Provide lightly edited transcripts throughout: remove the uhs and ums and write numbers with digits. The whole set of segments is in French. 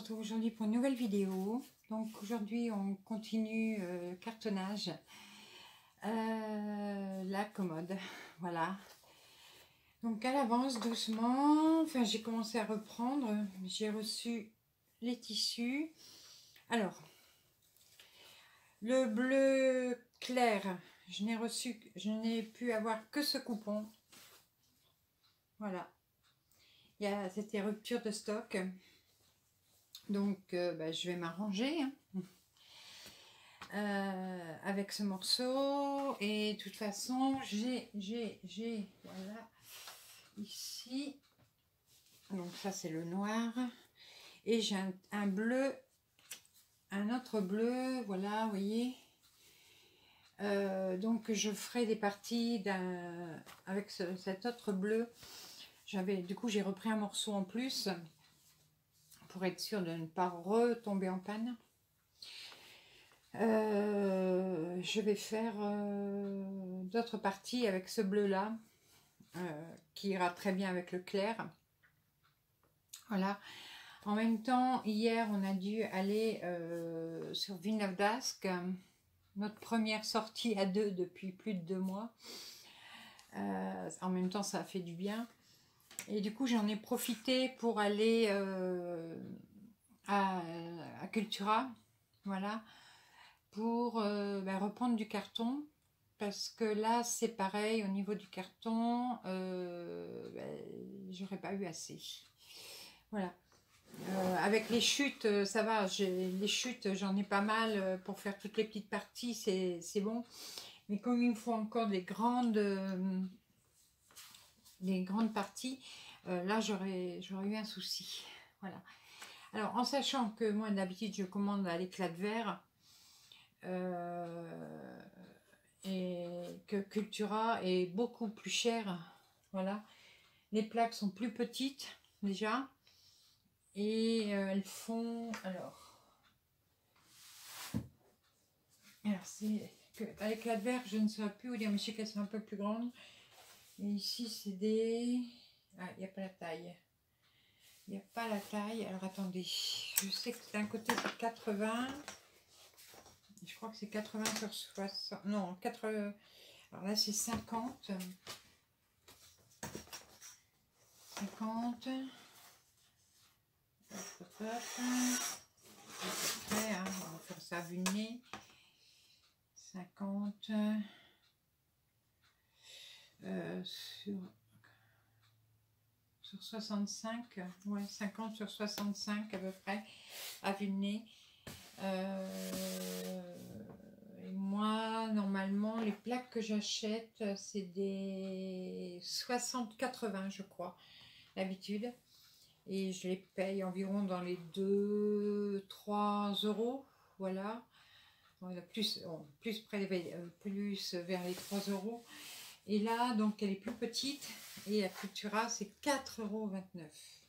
retrouve aujourd'hui pour une nouvelle vidéo. Donc aujourd'hui on continue le cartonnage, la commode, voilà. Donc elle avance doucement, enfin j'ai commencé à reprendre, j'ai reçu les tissus. Alors, le bleu clair, je n'ai pu avoir que ce coupon, voilà. C'était rupture de stock. Donc je vais m'arranger avec ce morceau, et de toute façon j'ai voilà ici, donc ça c'est le noir, et j'ai un bleu, un autre bleu, voilà, vous voyez. Donc je ferai des parties avec cet autre bleu. Du coup j'ai repris un morceau en plus pour être sûr de ne pas retomber en panne. Je vais faire d'autres parties avec ce bleu là qui ira très bien avec le clair, voilà. En même temps, hier on a dû aller sur Villeneuve d'Ascq, notre première sortie à deux depuis plus de 2 mois. En même temps ça a fait du bien, et du coup j'en ai profité pour aller à Cultura, voilà, pour reprendre du carton, parce que là c'est pareil au niveau du carton, j'aurais pas eu assez, voilà. Avec les chutes ça va, les chutes j'en ai pas mal pour faire toutes les petites parties, c'est bon, mais comme il me faut encore des grandes parties, là j'aurais eu un souci, voilà. Alors en sachant que moi d'habitude je commande à l'éclat de verre, et que Cultura est beaucoup plus cher, voilà. Les plaques sont plus petites déjà, et elles font, alors c'est que à l'éclat de verre je ne saurais plus vous dire, mais je sais qu'elles sont un peu plus grandes, et ici c'est des, il n'y a pas la taille. Il n'y a pas la taille. Alors attendez, je sais que d'un côté c'est 80. Je crois que c'est 80 sur 60. Non, 80. Alors là c'est 50. 50. Après, hein, on va faire ça à vue de nez. 50. Sur 65, ouais, 50 sur 65 à peu près, à vue de nez. Et moi, normalement, les plaques que j'achète, c'est des 60-80, je crois, d'habitude. Et je les paye environ dans les 2-3 euros, voilà. Plus vers les 3 euros. Et là, donc, elle est plus petite. Et à Cultura, c'est 4,29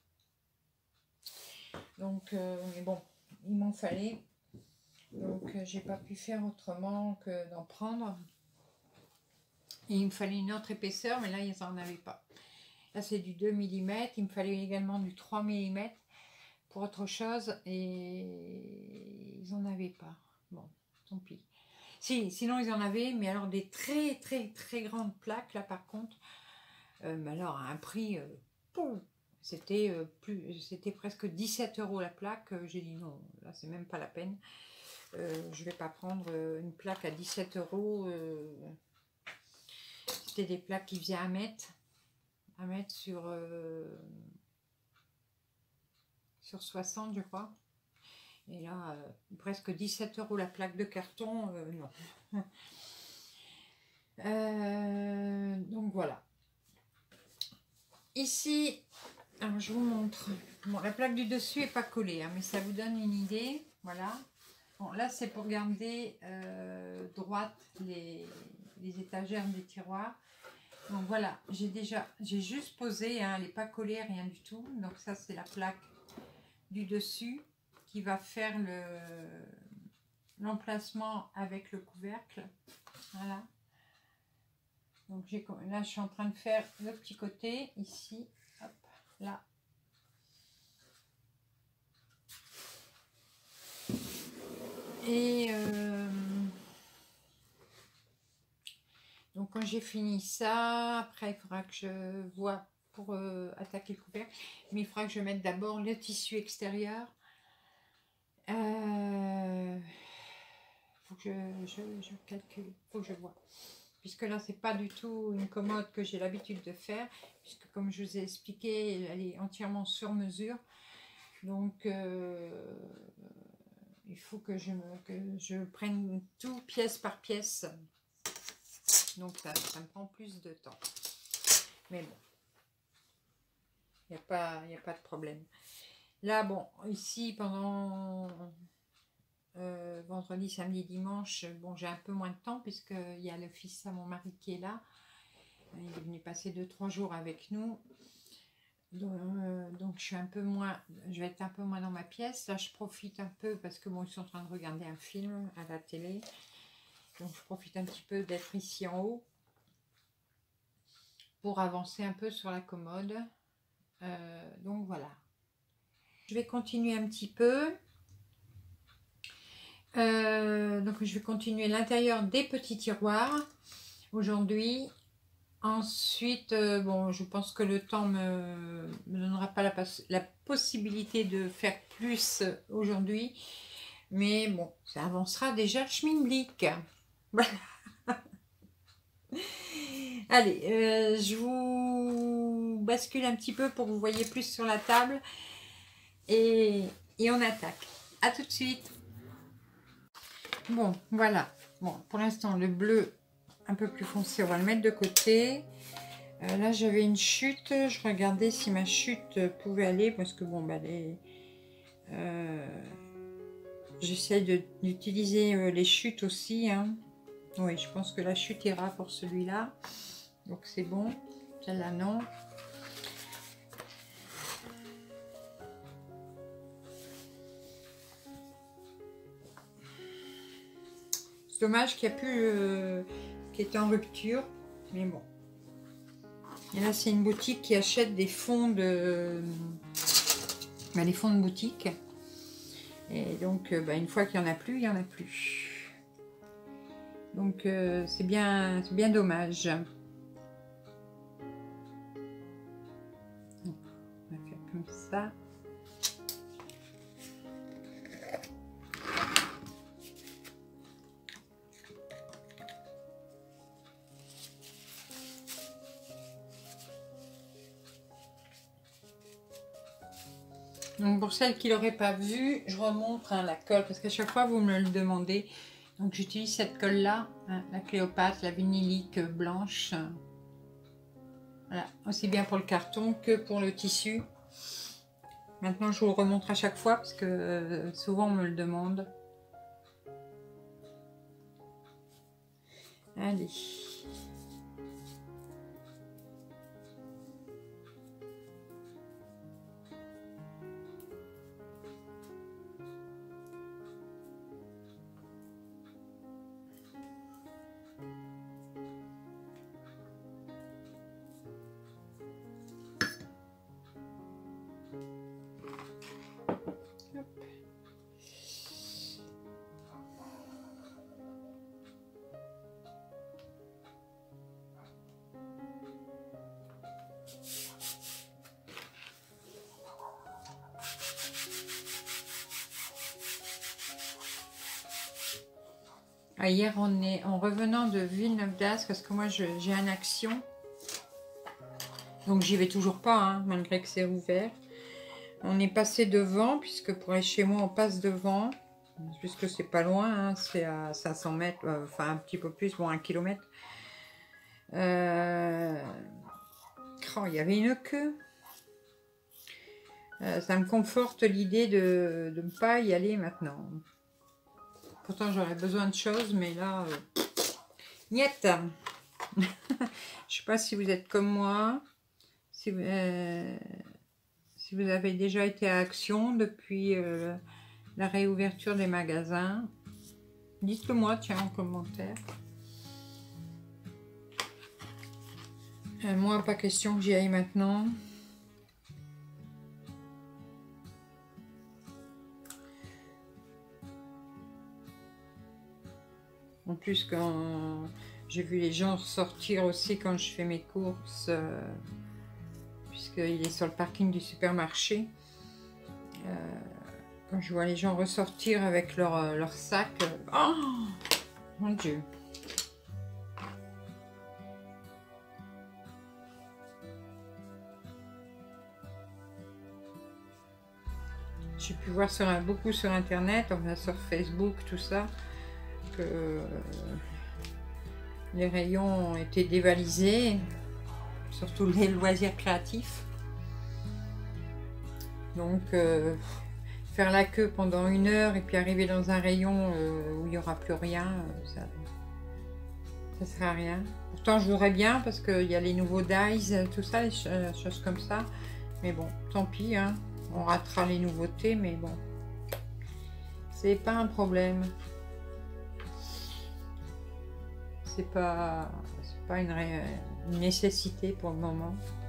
€. Donc, mais bon, il m'en fallait. Donc, j'ai pas pu faire autrement que d'en prendre. Et il me fallait une autre épaisseur, mais là, ils n'en avaient pas. Là, c'est du 2 mm. Il me fallait également du 3 mm pour autre chose. Et ils n'en avaient pas. Bon, tant pis. Si, sinon, ils en avaient, mais alors des très, très, très grandes plaques, là, par contre. Alors à un prix, c'était presque 17 € la plaque. J'ai dit non, là c'est même pas la peine, je vais pas prendre une plaque à 17 €. C'était des plaques qui faisaient 1 mètre sur 60, je crois, et là presque 17 € la plaque de carton, non. Donc voilà. Ici, alors je vous montre. Bon, la plaque du dessus est pas collée, hein, mais ça vous donne une idée. Voilà. Bon, là, c'est pour garder droite les étagères des tiroirs. Donc voilà, j'ai juste posé, hein, elle n'est pas collée, rien du tout. Donc ça, c'est la plaque du dessus qui va faire l'emplacement avec le couvercle. Voilà. Donc là, je suis en train de faire le petit côté ici, hop, là. Et donc quand j'ai fini ça, après il faudra que je vois pour attaquer le couvercle, mais il faudra que je mette d'abord le tissu extérieur. Faut que je calcule, faut que je vois. Puisque là, c'est pas du tout une commode que j'ai l'habitude de faire, puisque comme je vous ai expliqué, elle est entièrement sur mesure. Donc, il faut que je prenne tout pièce par pièce. Donc, ça me prend plus de temps. Mais bon, il n'y a pas de problème. Là, bon, ici, pendant vendredi, samedi, dimanche, bon, j'ai un peu moins de temps, puisqu'il y a le fils à mon mari qui est là. Il est venu passer 2-3 jours avec nous. Donc je vais être un peu moins dans ma pièce. Là, je profite un peu parce que bon, ils sont en train de regarder un film à la télé. Donc je profite un petit peu d'être ici en haut pour avancer un peu sur la commode. Donc voilà. Je vais continuer un petit peu. Donc je vais continuer l'intérieur des petits tiroirs aujourd'hui. Ensuite, bon, je pense que le temps me donnera pas la possibilité de faire plus aujourd'hui. Mais bon, ça avancera déjà le schmilblick. Allez, je vous bascule un petit peu pour que vous voyez plus sur la table. Et on attaque. À tout de suite. Bon, voilà. Bon, pour l'instant, le bleu un peu plus foncé, on va le mettre de côté. Là, j'avais une chute. Je regardais si ma chute pouvait aller. Parce que bon, bah, j'essaie d'utiliser les chutes aussi. Hein. Oui, je pense que la chute ira pour celui-là. Donc, c'est bon. Celle-là, non. C'est dommage qu'il n'y a plus... qui était en rupture. Mais bon. Et là, c'est une boutique qui achète des fonds de... les fonds de boutique. Et donc, une fois qu'il n'y en a plus, il n'y en a plus. Donc, c'est bien dommage. Donc, on va faire comme ça. Donc pour celles qui ne l'auraient pas vu, je remontre la colle, parce qu'à chaque fois vous me le demandez. Donc j'utilise cette colle là, hein, la Cléopâtre, la vinylique blanche. Voilà, aussi bien pour le carton que pour le tissu. Maintenant je vous le remontre à chaque fois, parce que souvent on me le demande. Allez. Ah, hier, en revenant de Villeneuve d'Ascq, parce que moi, j'ai une action. Donc, j'y vais toujours pas, hein, malgré que c'est ouvert. On est passé devant, puisque pour aller chez moi, on passe devant. Puisque c'est pas loin, hein, c'est à 500 mètres, enfin un petit peu plus, bon, 1 kilomètre. Oh, il y avait une queue. Ça me conforte l'idée de ne pas y aller maintenant. Pourtant, j'aurais besoin de choses, mais là, niet. Je sais pas si vous êtes comme moi, si vous avez déjà été à Action depuis la réouverture des magasins. Dites-le moi, tiens, en commentaire. Moi, pas question que j'y aille maintenant. En plus, quand j'ai vu les gens sortir aussi quand je fais mes courses, puisqu'il est sur le parking du supermarché, quand je vois les gens ressortir avec leur sac, oh mon Dieu! J'ai pu voir beaucoup sur internet, enfin sur Facebook, tout ça, que les rayons ont été dévalisés, surtout les loisirs créatifs. Donc faire la queue pendant 1 heure et puis arriver dans un rayon où il n'y aura plus rien, ça sert à rien. Pourtant je voudrais bien parce qu'il y a les nouveaux Dice, tout ça, les choses comme ça. Mais bon, tant pis, hein. On ratera les nouveautés, mais bon, c'est pas un problème. C'est pas une nécessité pour le moment.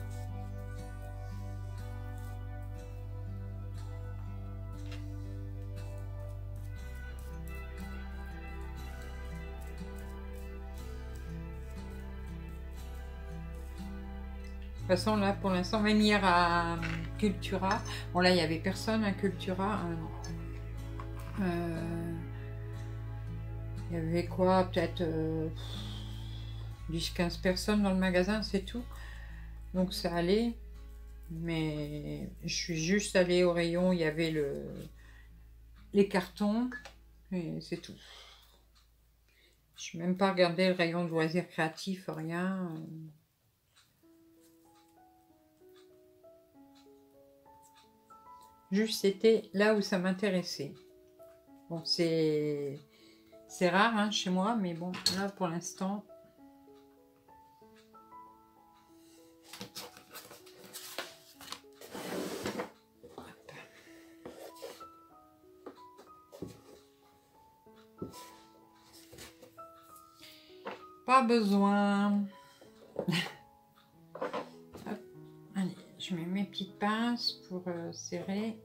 De toute façon, là, pour l'instant, même hier à Cultura, bon là, il n'y avait personne à Cultura. Il y avait quoi, peut-être 10-15 personnes dans le magasin, c'est tout. Donc ça allait. Mais je suis juste allée au rayon, il y avait les cartons, et c'est tout. Je n'ai même pas regardé le rayon de loisirs créatifs, rien. Juste, c'était là où ça m'intéressait. Bon, c'est rare hein, chez moi, mais bon, là pour l'instant. Pas besoin. Hop. Allez, je mets mes petites pinces pour serrer.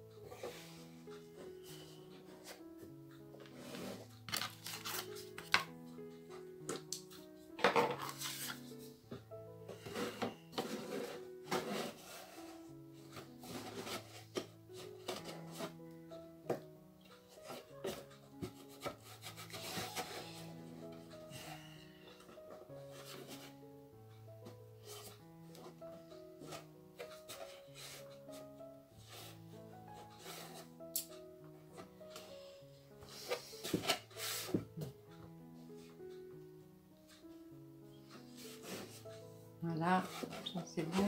Voilà, ça c'est bon.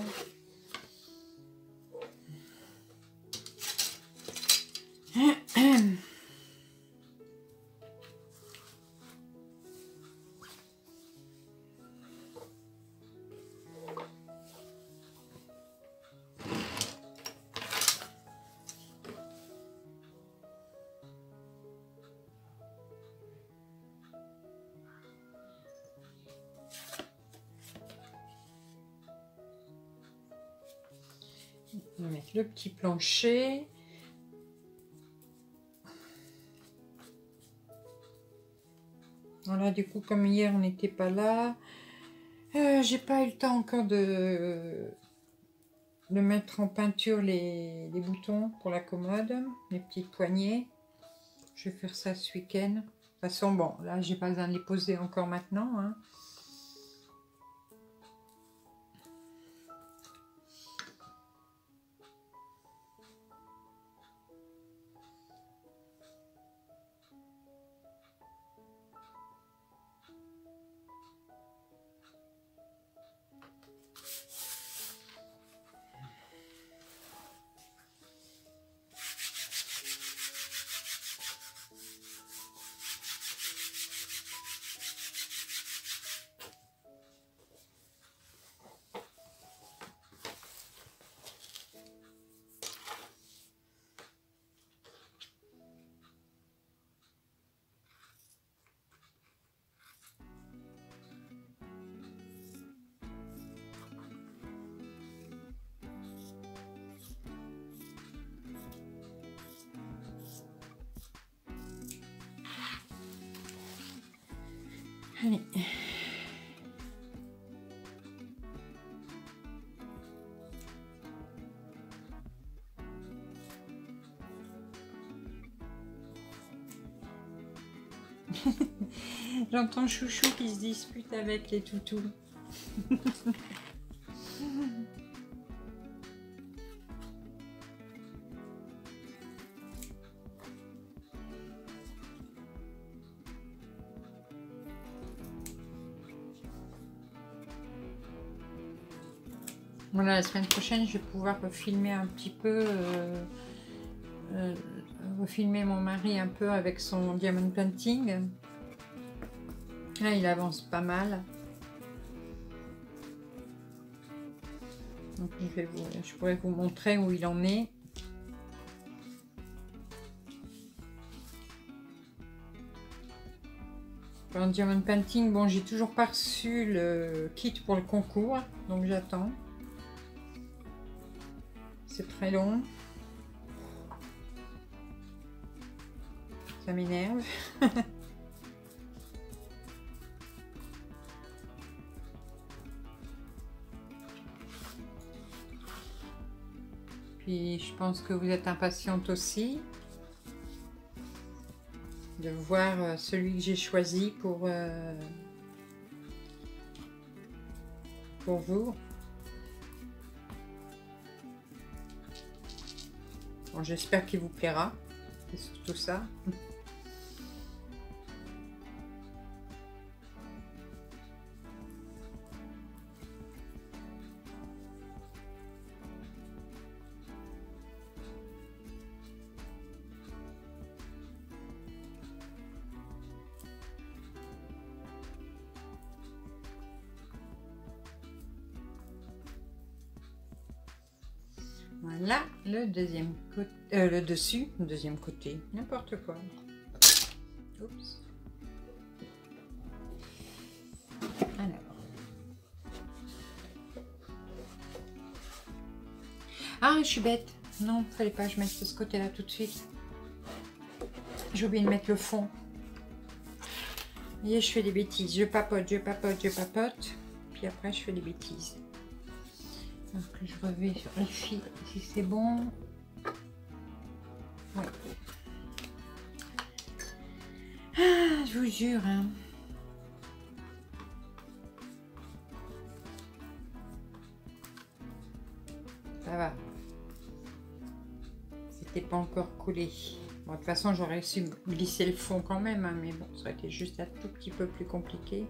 On va mettre le petit plancher. Voilà, du coup, comme hier, on n'était pas là. J'ai pas eu le temps encore de mettre en peinture les boutons pour la commode, les petites poignées. Je vais faire ça ce week-end. De toute façon, bon, là, j'ai pas besoin de les poser encore maintenant, hein. Allez. J'entends Chouchou qui se dispute avec les toutous. Voilà, la semaine prochaine, je vais pouvoir refilmer un petit peu, refilmer mon mari un peu avec son diamond painting. Là, il avance pas mal. Donc, je pourrais vous montrer où il en est. En diamond painting, bon, j'ai toujours pas reçu le kit pour le concours, donc j'attends. C'est très long. Ça m'énerve. Puis je pense que vous êtes impatiente aussi de voir celui que j'ai choisi pour vous. Bon, j'espère qu'il vous plaira. C'est surtout ça. Voilà le deuxième côté, le dessus, le deuxième côté, n'importe quoi. Oups. Alors. Ah, je suis bête. Non, fallait pas que je mette ce côté-là tout de suite. J'ai oublié de mettre le fond. Vous voyez, je fais des bêtises. Je papote, je papote, je papote. Puis après, je fais des bêtises. Donc, je revérifie si c'est bon. Ouais. Ah, je vous jure, hein. Ça va. C'était pas encore collé. Bon, de toute façon, j'aurais su glisser le fond quand même, hein, mais bon, ça aurait été juste un tout petit peu plus compliqué.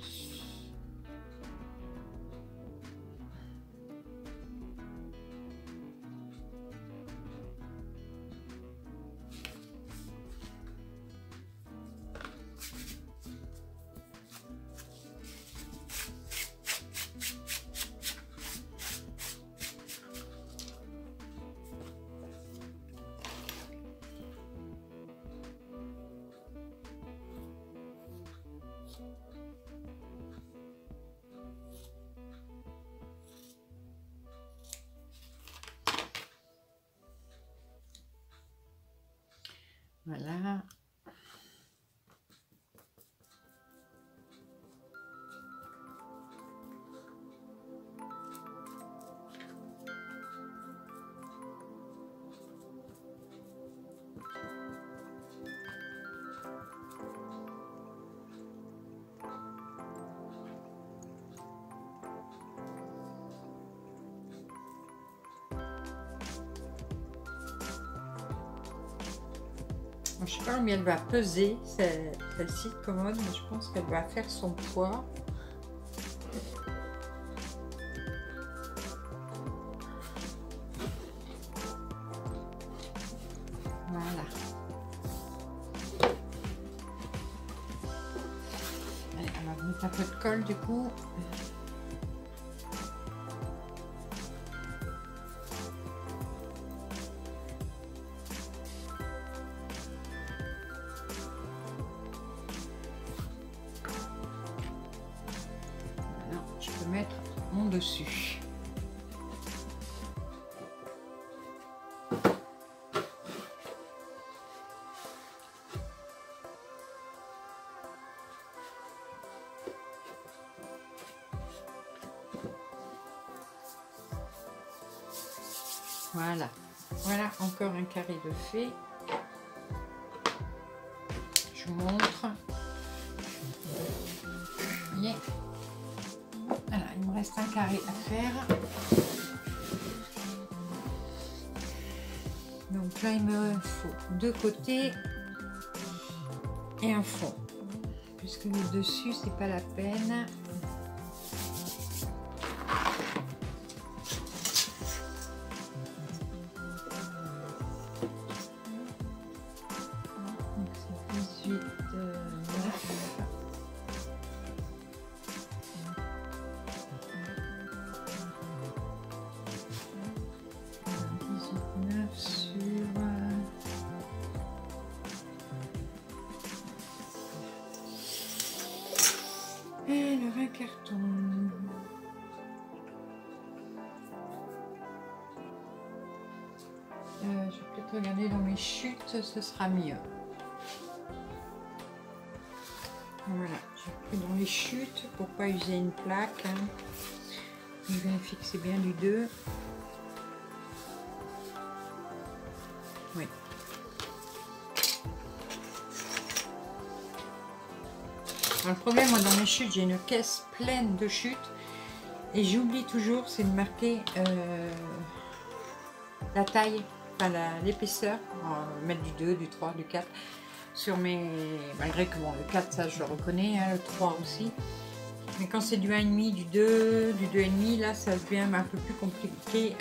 Voilà. Je ne sais pas combien elle va peser, celle-ci de commode, mais je pense qu'elle va faire son poids. Voilà. Allez, on va mettre un peu de colle du coup. Mettre mon dessus. Voilà. Voilà encore un carré de fait. Je vous montre. Vous voyez. Voilà, il me reste un carré à faire. Donc là, il me faut deux côtés et un fond. Puisque le dessus, c'est pas la peine. Donc c'est 18, 9. 19 sur et alors un carton. Je vais peut-être regarder dans mes chutes, ce sera mieux. Voilà, j'ai pris dans les chutes pour pas user une plaque. Je vais fixer bien du 2. Oui. Alors, le problème, moi, dans mes chutes, j'ai une caisse pleine de chutes et j'oublie toujours, c'est de marquer la taille, enfin l'épaisseur, mettre du 2, du 3, du 4 sur mes... Malgré que bon, le 4, ça je le reconnais, hein, le 3 aussi. Mais quand c'est du 1,5, du 2, du 2,5, là ça devient un peu plus compliqué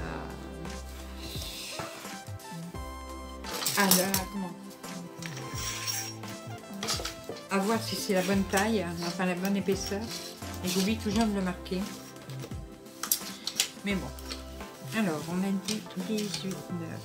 à voir si c'est la bonne taille, enfin la bonne épaisseur. Et j'oublie toujours de le marquer. Mais bon. Alors, on a dit 18, 9.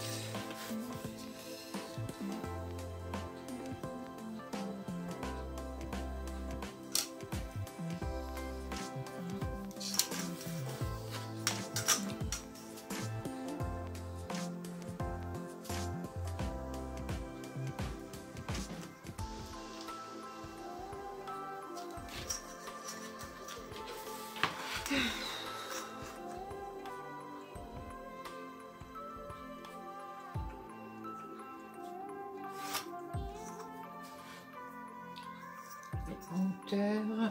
Hauteur.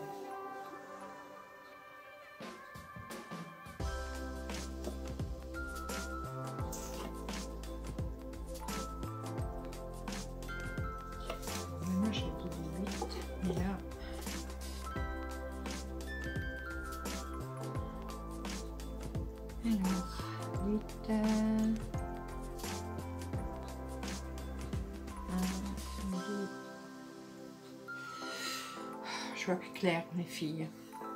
Moi j'ai dit 18, et là alors 8 je vois plus clair les filles.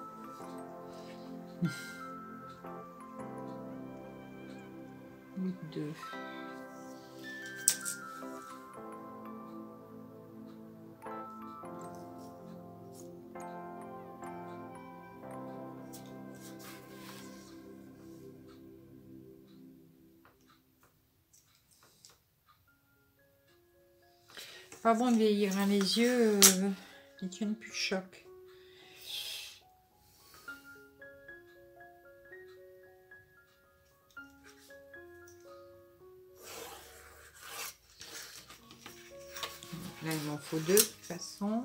8, 2. Pas bon de vieillir, hein, les yeux, ils tiennent plus le choc. Là, il m'en faut 2 de toute façon.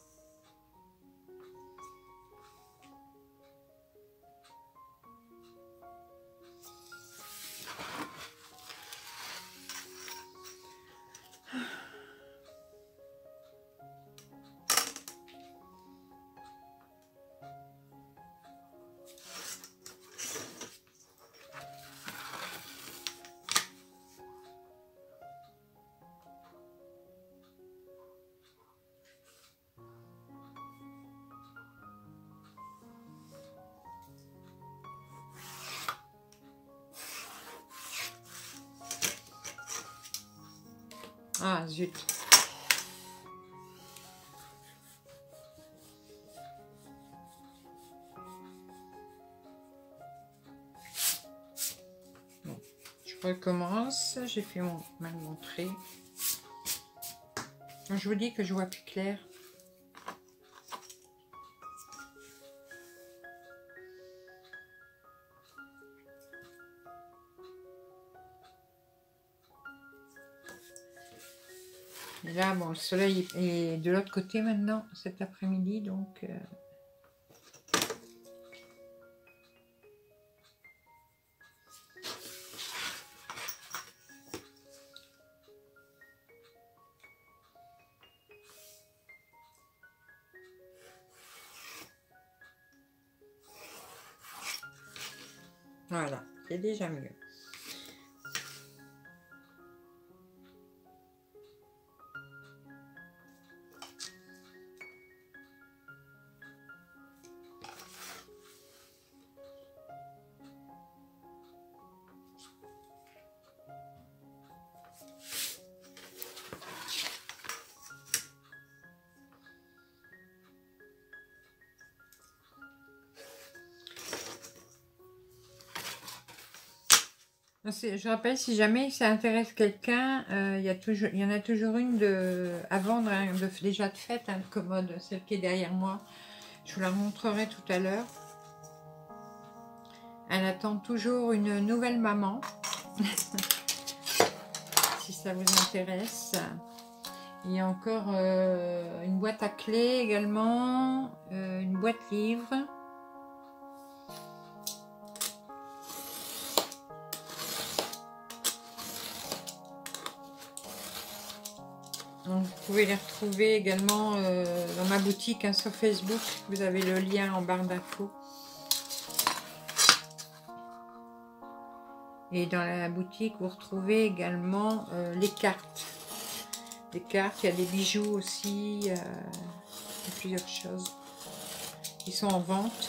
Ah, zut. Bon, je recommence. J'ai fait mal montré. Je vous dis que je vois plus clair. Et là, bon, le soleil est de l'autre côté maintenant, cet après-midi, donc... Voilà, c'est déjà mieux. Je rappelle, si jamais ça intéresse quelqu'un, il y en a toujours une à vendre, hein, déjà de faite, hein, de commode, celle qui est derrière moi. Je vous la montrerai tout à l'heure. Elle attend toujours une nouvelle maman, si ça vous intéresse. Il y a encore une boîte à clés également, une boîte livre. Donc, vous pouvez les retrouver également dans ma boutique, hein, sur Facebook. Vous avez le lien en barre d'infos. Et dans la boutique, vous retrouvez également les cartes. Les cartes, il y a des bijoux aussi, il y a plusieurs choses qui sont en vente.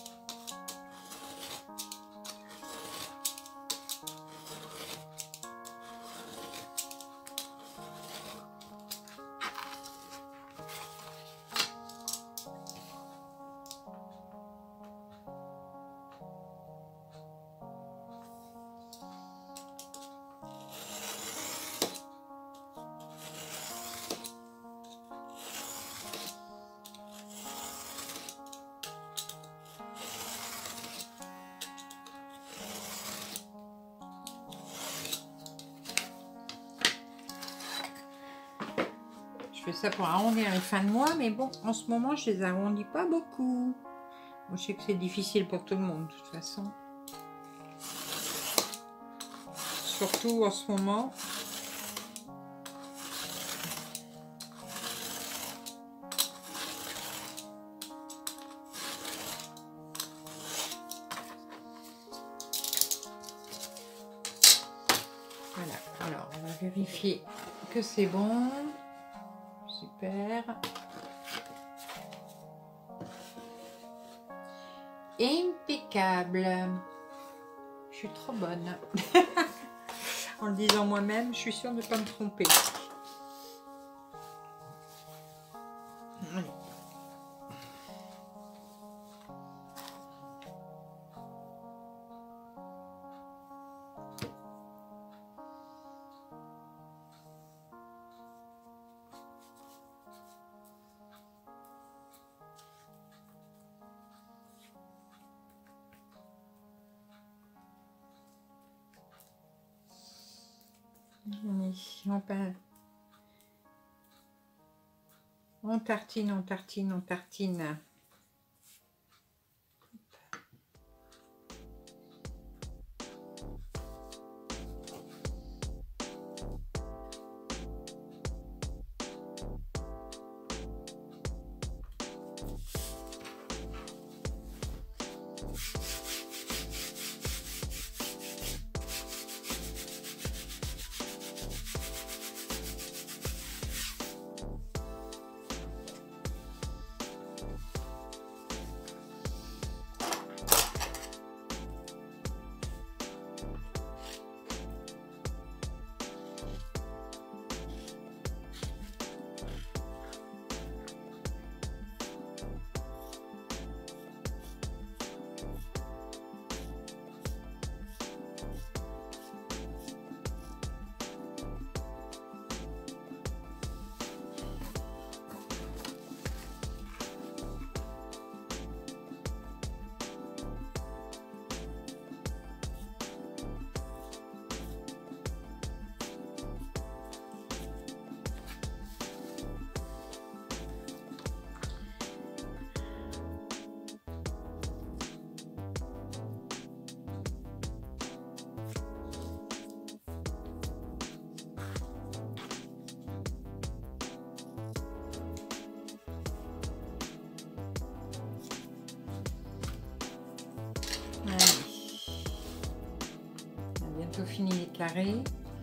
Je fais ça pour arrondir les fins de mois, mais bon, en ce moment, je les arrondis pas beaucoup. Bon, je sais que c'est difficile pour tout le monde, de toute façon. Surtout en ce moment. Voilà, alors on va vérifier que c'est bon. Super. Impeccable. Je suis trop bonne. En le disant moi-même, je suis sûre de ne pas me tromper. Allez. On tartine, on tartine, on tartine. bientôt fini les carrés.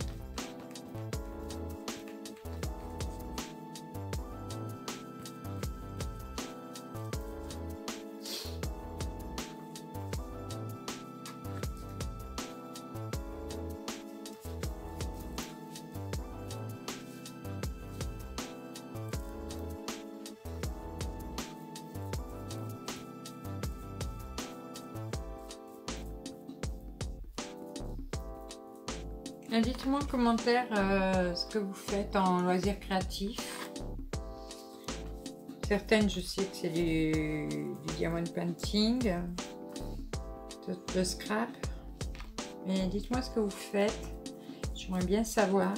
Dites-moi en commentaire ce que vous faites en loisirs créatifs. Certaines, je sais que c'est du diamond painting, de scrap. Mais dites-moi ce que vous faites. J'aimerais bien savoir.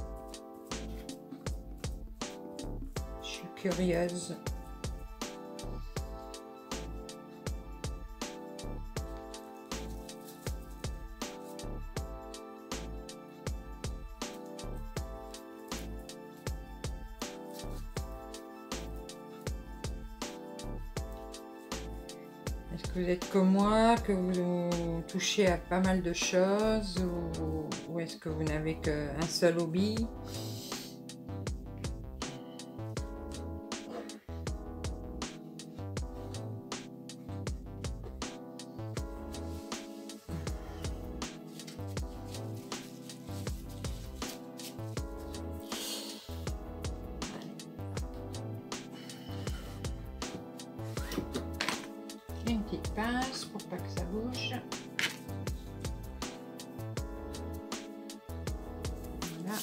Je suis curieuse. Est-ce que vous êtes comme moi, que vous touchez à pas mal de choses, ou est-ce que vous n'avez qu'un seul hobby? Une petite pince pour pas que ça bouge. Voilà.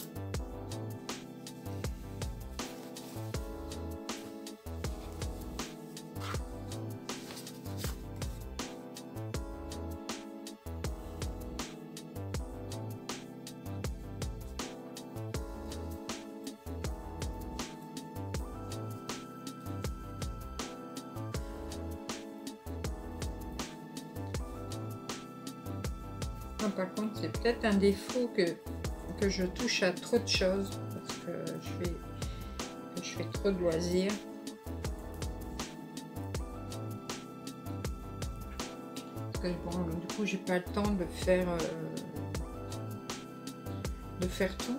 Par contre, c'est peut-être un défaut que je touche à trop de choses parce que je fais trop de loisirs. Parce que bon, du coup, j'ai pas le temps de faire tout.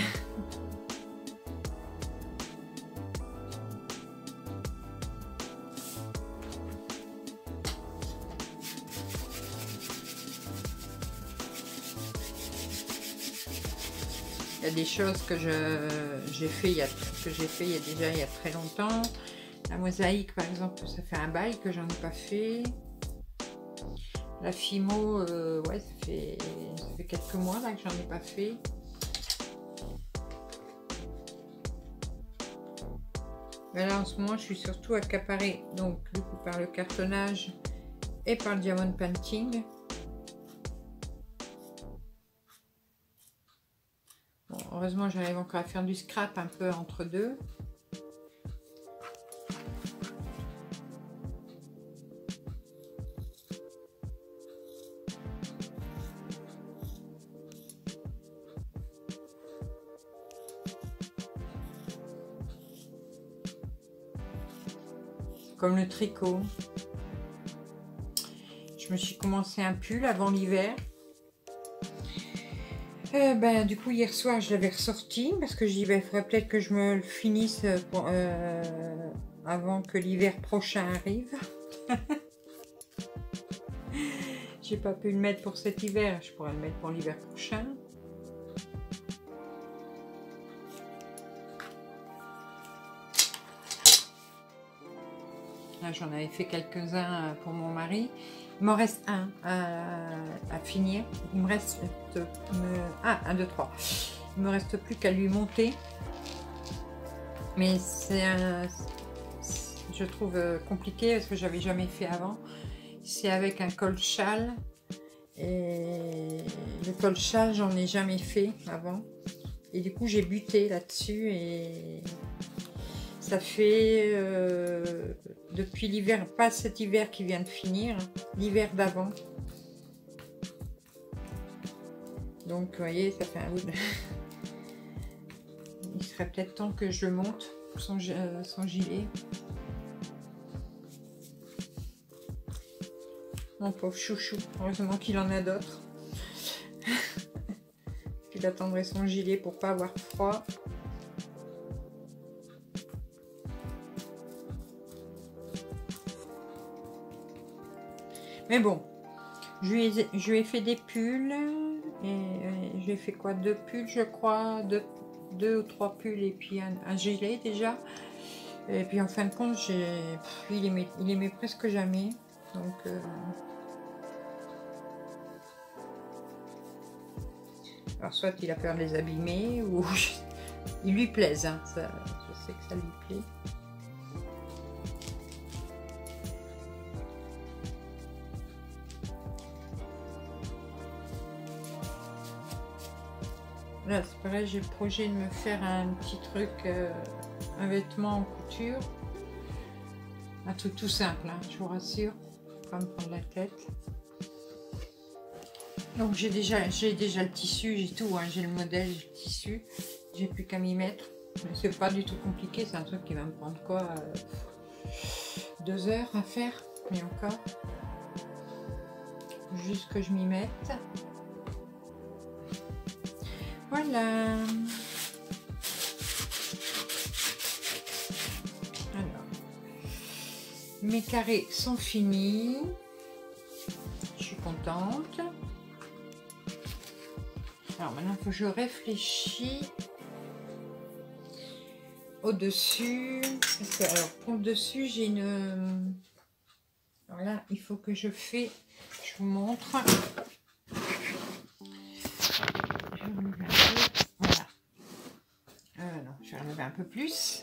Il y a des choses que j'ai fait il y a très longtemps. La mosaïque, par exemple, ça fait un bail que j'en ai pas fait. La Fimo, ouais, ça fait quelques mois là que j'en ai pas fait. Mais là, en ce moment, je suis surtout accaparée, donc du coup, par le cartonnage et par le diamond painting. Bon, heureusement, j'arrive encore à faire du scrap un peu entre deux. Comme le tricot. Je me suis commencé un pull avant l'hiver. Du coup, hier soir, je l'avais ressorti parce que je dis, il faudrait peut-être que je me le finisse avant que l'hiver prochain arrive. J'ai pas pu le mettre pour cet hiver, je pourrais le mettre pour l'hiver prochain. Là, j'en avais fait quelques-uns pour mon mari. Il m'en reste un à finir. Il me reste... un, deux, trois. Il me reste plus qu'à lui monter. Mais c'est je trouve compliqué parce que j'avais jamais fait avant. C'est avec un col-châle. Et le col-châle, j'en ai jamais fait avant. Et du coup, j'ai buté là-dessus et... Ça fait depuis l'hiver, pas cet hiver qui vient de finir, l'hiver d'avant. Donc, vous voyez, ça fait un bout de... Il serait peut-être temps que je le monte, son gilet. Mon pauvre chouchou, heureusement qu'il en a d'autres. Il attendrait son gilet pour pas avoir froid. Mais bon, je lui ai fait des pulls. Et je lui ai fait quoi? 2 pulls, je crois. 2 ou 3 pulls et puis un gilet déjà. Et puis en fin de compte, il aimait presque jamais. Donc... alors soit il a peur de les abîmer ou ils lui plaisent, hein. Ça, je sais que ça lui plaît. Là c'est pareil, j'ai le projet de me faire un petit truc, un vêtement en couture. Un truc tout simple, hein, je vous rassure, pas me prendre la tête. Donc j'ai déjà le tissu, j'ai tout, hein, j'ai le modèle, j'ai le tissu, j'ai plus qu'à m'y mettre. C'est pas du tout compliqué, c'est un truc qui va me prendre quoi, 2 heures à faire, mais encore. Juste que je m'y mette. Voilà. Alors, mes carrés sont finis. Je suis contente. Alors maintenant, il faut que je réfléchisse au-dessus. Parce que, alors, pour le dessus, j'ai une... Alors là, il faut que je vous montre. Je vais relever un peu. Voilà. Non, je vais relever un peu plus.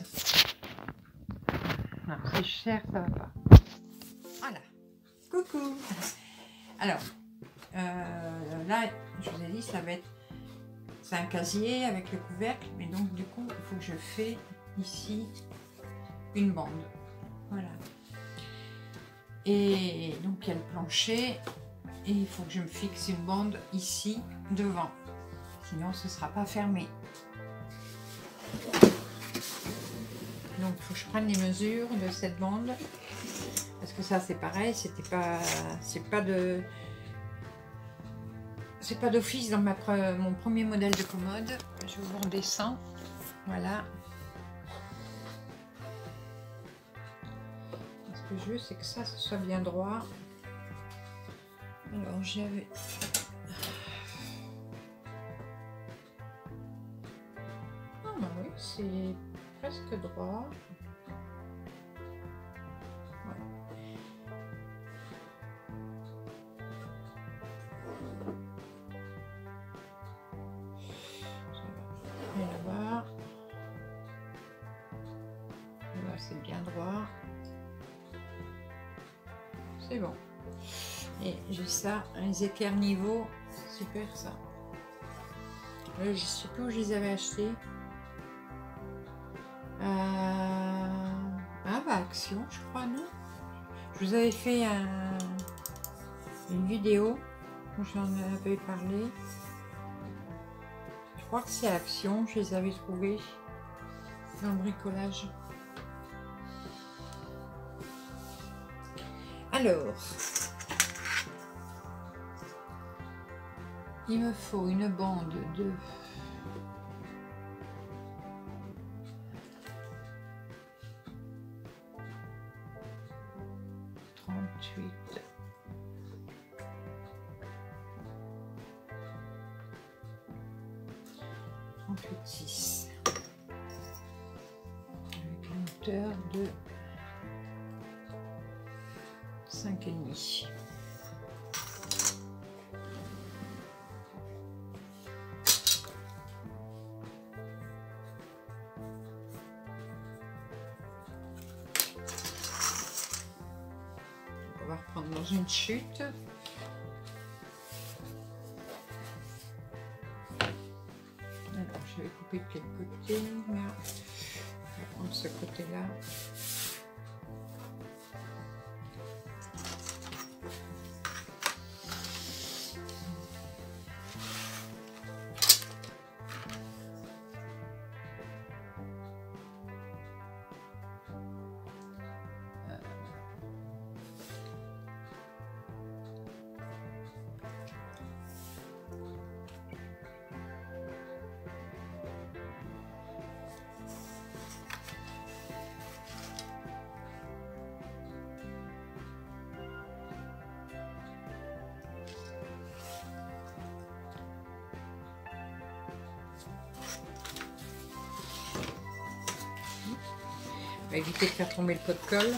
Non, c'est cher, ça va pas. Voilà. Coucou. Alors, là, je vous ai dit, ça va être... C'est un casier avec le couvercle, mais donc du coup, il faut que je fasse ici une bande. Voilà. Et donc, il y a le plancher. Et il faut que je me fixe une bande ici, devant. Sinon, ce ne sera pas fermé. Donc, il faut que je prenne les mesures de cette bande. Parce que ça, c'est pareil. C'est pas d'office dans mon premier modèle de commode. Je vous redescends. Voilà. Ce que je veux, c'est que ça soit bien droit. Alors, j'avais... Ah bah oui, c'est presque droit. Là-bas, c'est bien droit. C'est bon. Et j'ai ça, les équerres niveau, super ça. Je sais plus où je les avais achetés. Ah bah Action, je crois, non? Je vous avais fait une vidéo où j'en avais parlé. Je crois que c'est Action, je les avais trouvés dans le bricolage. Alors, il me faut une bande de 38. Avec une hauteur de 5,5. On va reprendre dans une chute. Alors, je vais couper de quel côté là. Je vais prendre ce côté-là. On va éviter de faire tomber le pot de colle.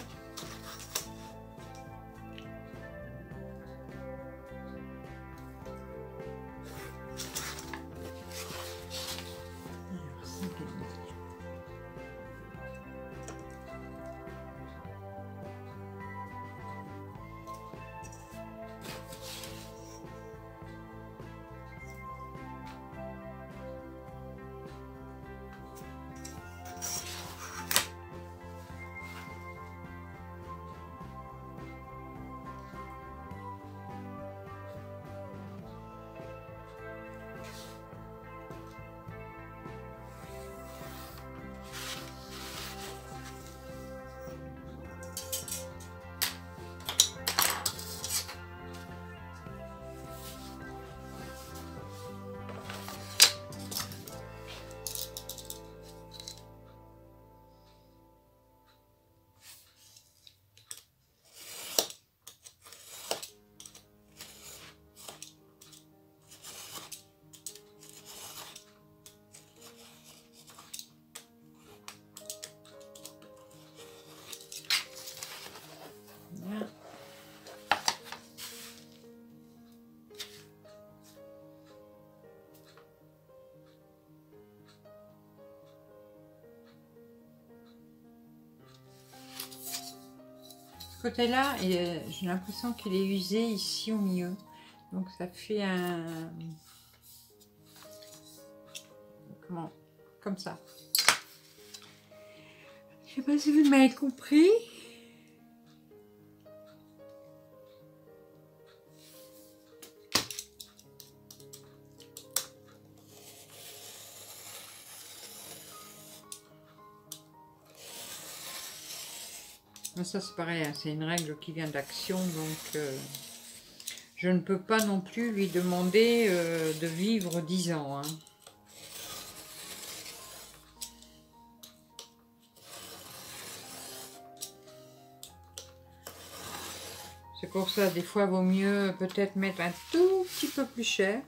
Côté-là, j'ai l'impression qu'il est usé ici au milieu. Donc ça fait un... Comment? Comme ça. Je sais pas si vous m'avez compris. Ça c'est pareil, hein, c'est une règle qui vient d'Action, donc je ne peux pas non plus lui demander de vivre 10 ans. Hein. C'est pour ça, des fois, vaut mieux peut-être mettre un tout petit peu plus cher.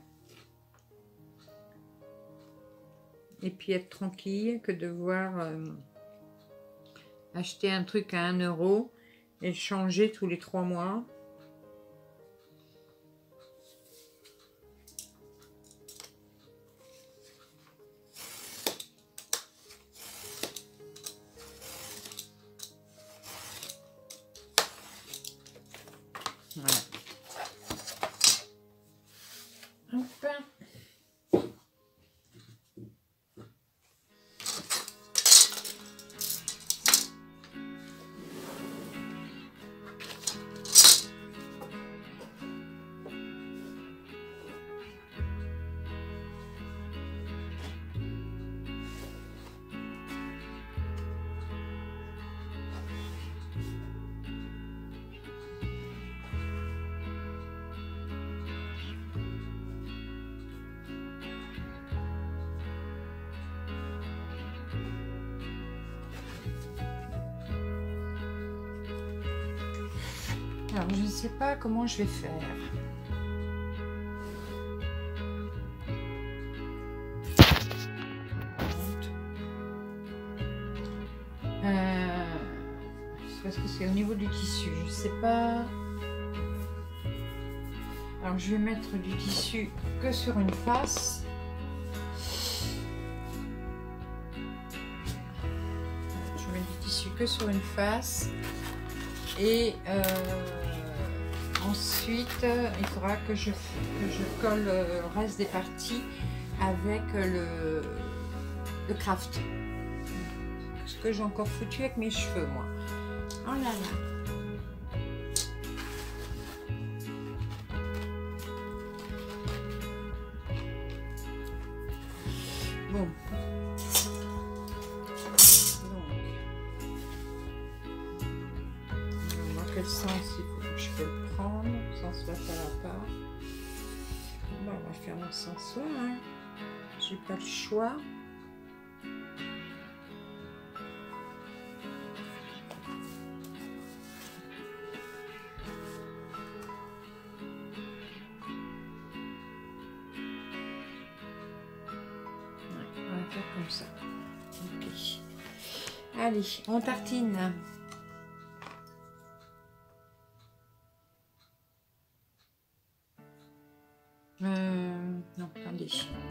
Et puis être tranquille que de voir... acheter un truc à 1 € et le changer tous les 3 mois. Voilà. Hop. Alors, je ne sais pas comment je vais faire. C'est parce que c'est au niveau du tissu. Je ne sais pas. Alors, je vais mettre du tissu que sur une face. Je mets du tissu que sur une face. Et ensuite, il faudra que je colle le reste des parties avec le craft. Ce que j'ai encore foutu avec mes cheveux, moi. Oh là là. Bon. Quel sens il faut que je peux le prendre, sens là ça va pas. Bon, on va faire dans ce sens là, hein. J'ai pas le choix. Ouais, on va faire comme ça. Ok. Allez, on tartine. Non, attendez.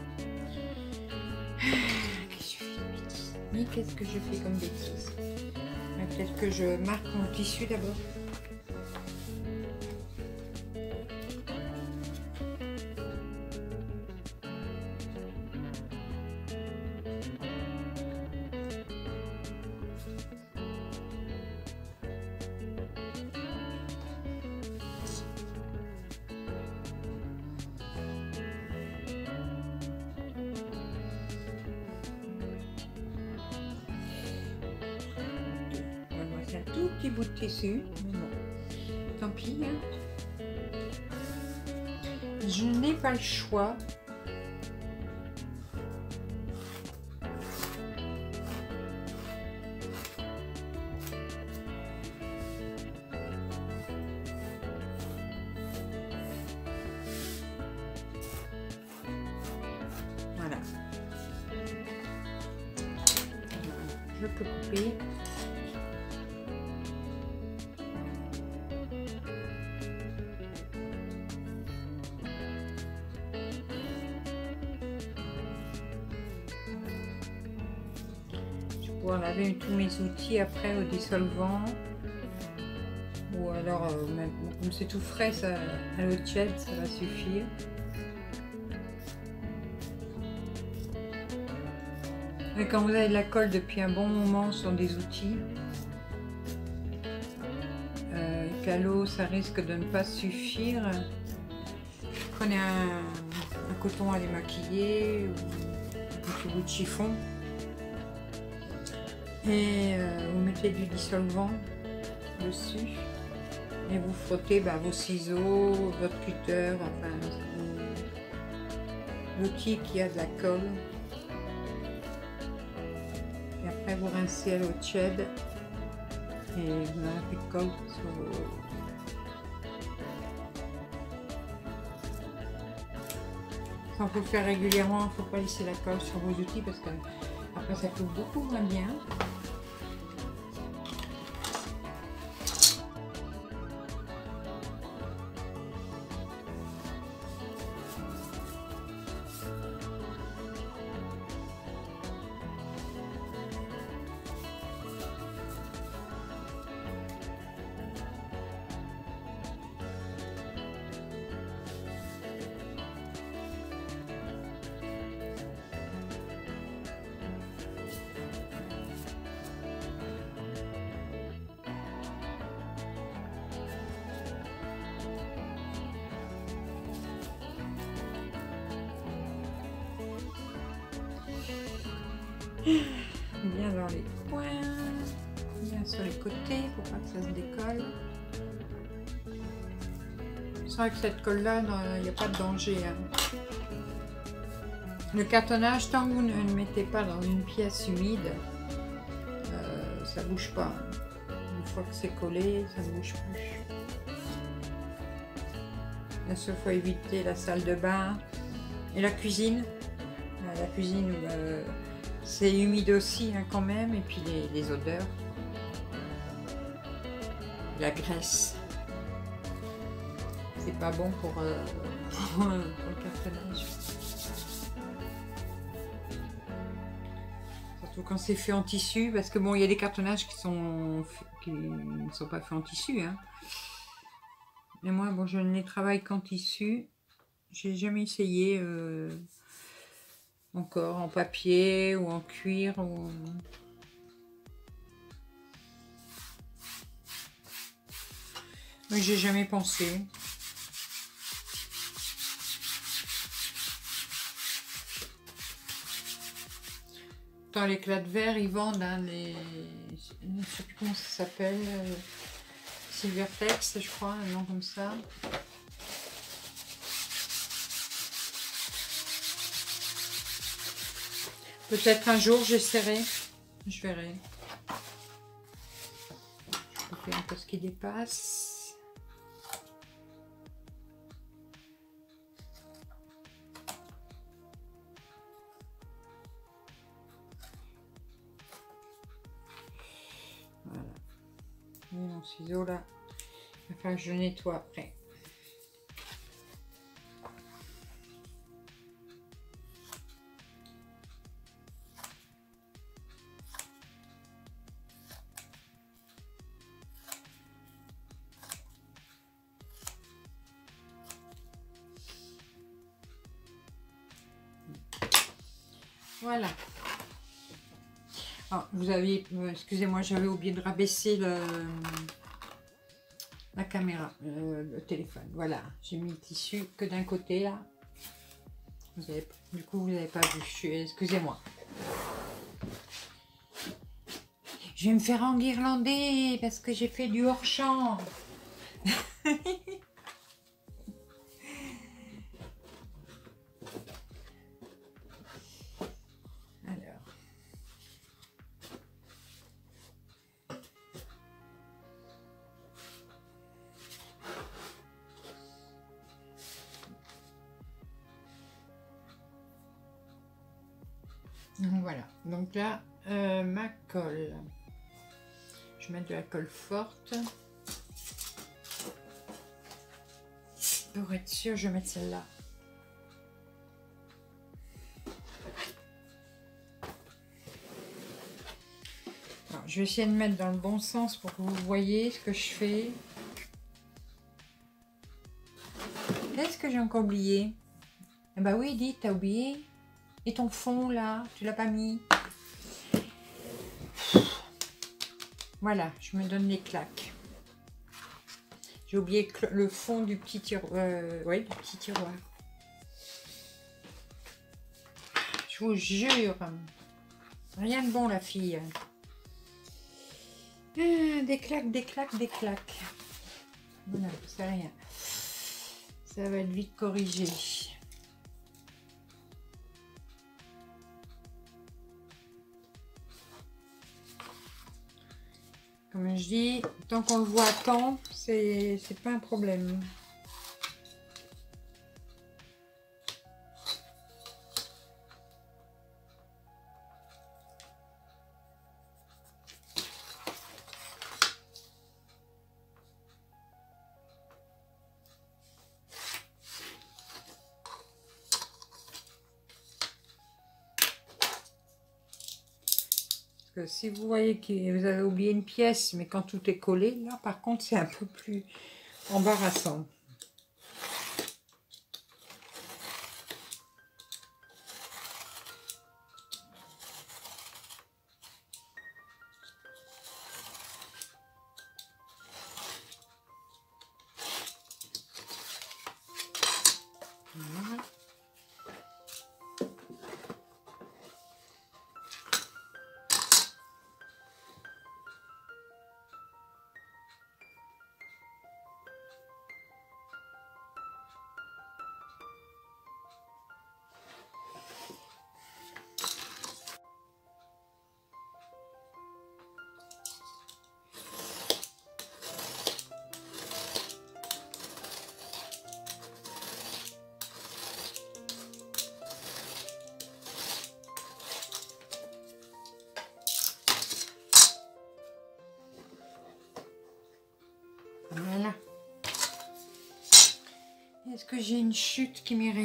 Qu'est-ce que je fais comme bêtise? Peut-être que je marque mon tissu d'abord. C'est un tout petit bout de tissu, mais bon, tant pis. Hein. Je n'ai pas le choix. Voilà. Je peux couper. Pour laver tous mes outils après au dissolvant, ou alors même comme c'est tout frais, ça, à l'eau tiède, ça va suffire. Mais quand vous avez de la colle depuis un bon moment sur des outils, et qu'à l'eau ça risque de ne pas suffire, prenez un coton à démaquiller ou un petit bout de chiffon. Et vous mettez du dissolvant dessus et vous frottez vos ciseaux, votre cutter, enfin l'outil qui a de la colle. Et après vous rincez à l'eau tiède et vous n'avez plus de colle sur vos... Il faut le faire régulièrement, il ne faut pas laisser la colle sur vos outils parce que après ça coule beaucoup moins bien. Bien dans les coins, bien sur les côtés pour pas que ça se décolle. C'est vrai que cette colle là, il n'y a pas de danger. Hein. Le cartonnage, tant que vous ne le mettez pas dans une pièce humide, ça bouge pas. Une fois que c'est collé, ça ne bouge plus. La seule fois éviter la salle de bain et la cuisine. La cuisine, c'est humide aussi hein, quand même, et puis les odeurs, la graisse, c'est pas bon pour le cartonnage. Surtout quand c'est fait en tissu, parce que bon, il y a des cartonnages qui ne sont pas faits en tissu. Hein. Mais moi, bon, je ne les travaille qu'en tissu. J'ai jamais essayé encore en papier ou en cuir. Mais j'ai jamais pensé. Dans l'éclat de verre, ils vendent hein, les... Je ne sais plus comment ça s'appelle. Silverflex, je crois, un nom comme ça. Peut-être un jour j'essaierai. Je verrai. Je fais un peu ce qui dépasse. Mon ciseau là. Enfin, je nettoie après. Voilà. Ah, vous avez, excusez-moi, j'avais oublié de rabaisser la caméra, le téléphone. Voilà, j'ai mis le tissu que d'un côté là. Du coup, vous n'avez pas vu. Excusez-moi. Je vais me faire enguirlander parce que j'ai fait du hors-champ. Voilà, donc là, ma colle. Je vais mettre de la colle forte. Pour être sûr, je vais mettre celle-là. Je vais essayer de mettre dans le bon sens pour que vous voyez ce que je fais. Qu'est-ce que j'ai encore oublié? Eh ben oui, dis, t'as oublié. Et ton fond là, tu l'as pas mis. Voilà, je me donne les claques. J'ai oublié le fond du petit tiroir. Oui, du petit tiroir. Je vous jure. Rien de bon la fille. Des claques, des claques, des claques. Voilà, c'est rien. Ça va être vite corrigé. Comme je dis, tant qu'on le voit à temps, c'est pas un problème. Que si vous voyez que vous avez oublié une pièce, mais quand tout est collé, là par contre c'est un peu plus embarrassant. Voilà. Voilà. Est-ce que j'ai une chute qui m'irait?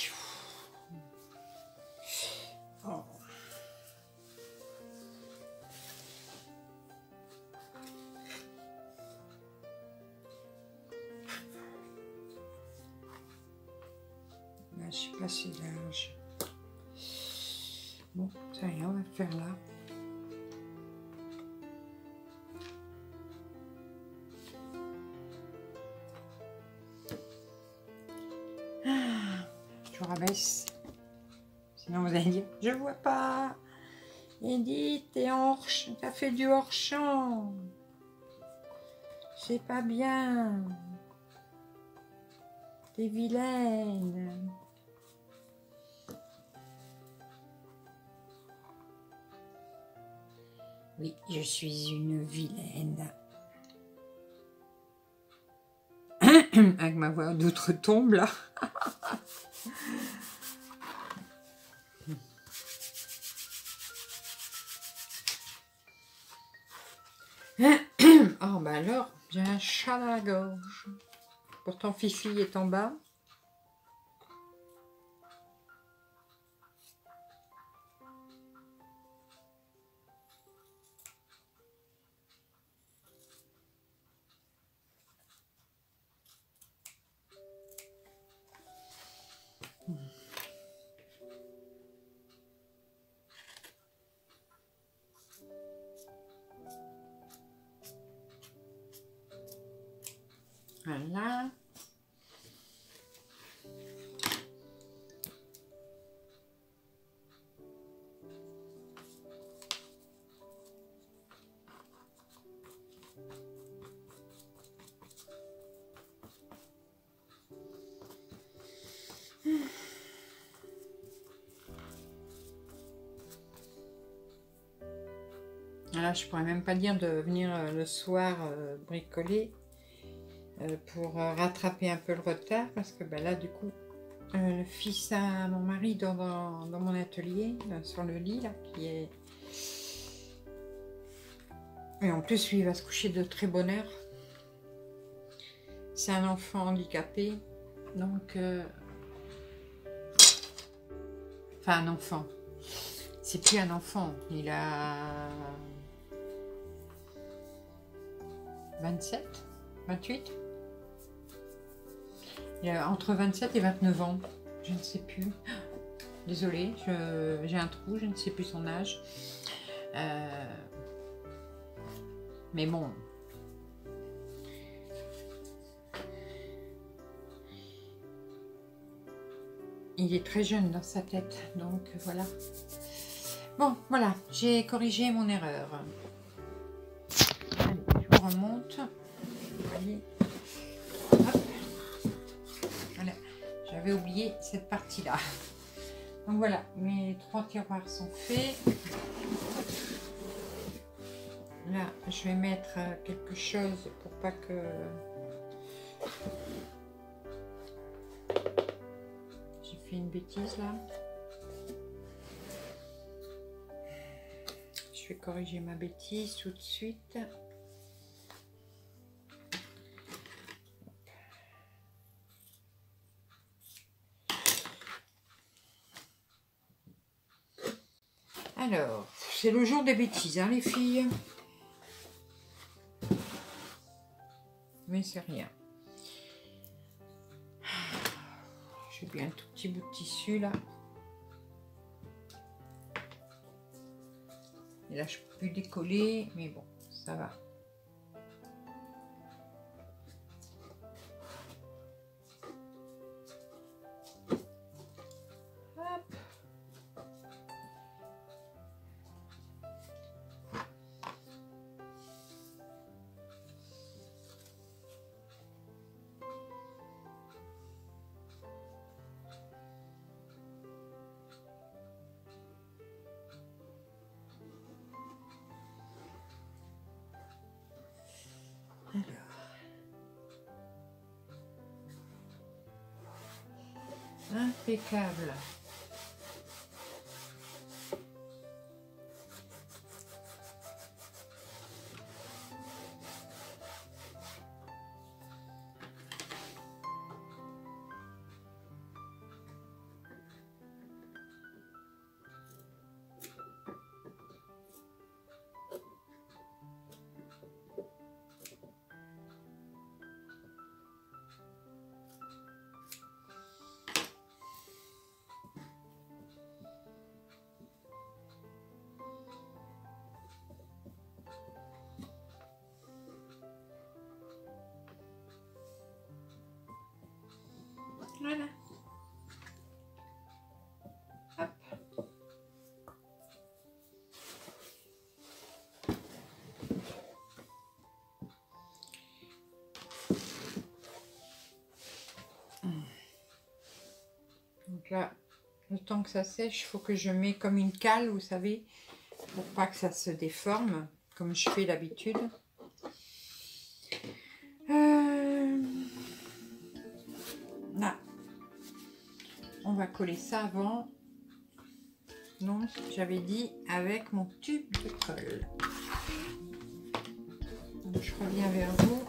Oh. Là, je suis pas si large. Bon, ça y est, on va le faire là. Je rabaisse. Sinon vous allez dire, je vois pas. Edith, t'as fait du hors-champ. C'est pas bien. T'es vilaine. Oui, je suis une vilaine. Avec ma voix d'outre-tombe là. Oh bah alors, j'ai un chat dans la gorge. Pourtant, Fifi est en bas. Voilà. Là, je pourrais même pas dire de venir le soir bricoler pour rattraper un peu le retard parce que ben là, du coup, le fils à mon mari dans mon atelier, sur le lit, là, qui est... Et en plus, lui, il va se coucher de très bonne heure. C'est un enfant handicapé, donc... Enfin, un enfant. C'est plus un enfant, il a... 27, 28. Il a entre 27 et 29 ans, je ne sais plus. Désolée, j'ai un trou, je ne sais plus son âge. Mais bon. Il est très jeune dans sa tête, donc voilà. Bon, voilà, j'ai corrigé mon erreur. Allez, je vous remonte. Vous voyez. Hop. Voilà, j'avais oublié cette partie-là. Donc voilà, mes 3 tiroirs sont faits. Là, je vais mettre quelque chose pour pas que... J'ai fait une bêtise là. Je vais corriger ma bêtise tout de suite. Alors, c'est le jour des bêtises, hein, les filles. Mais c'est rien. J'ai bien un tout petit bout de tissu là. Et là, je peux plus décoller, mais bon, ça va. Hop. Impeccable. Voilà. Hop. Donc là, le temps que ça sèche, il faut que je mets comme une cale, vous savez, pour pas que ça se déforme, comme je fais d'habitude. Là, on va coller ça avant. Donc, j'avais dit avec mon tube de colle. je reviens vers vous.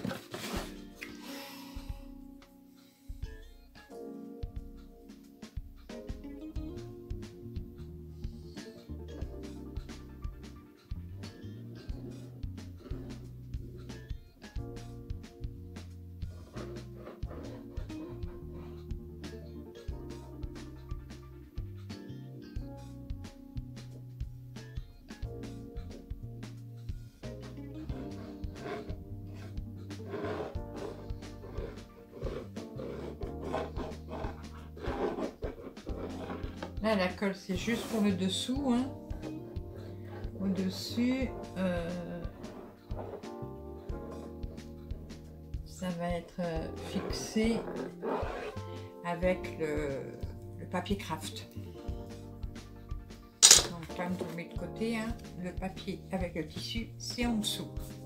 Là, la colle, c'est juste pour le dessous. Hein. Au-dessus, ça va être fixé avec le papier craft. Donc, pas me tomber de côté. Hein. Le papier avec le tissu, c'est en dessous.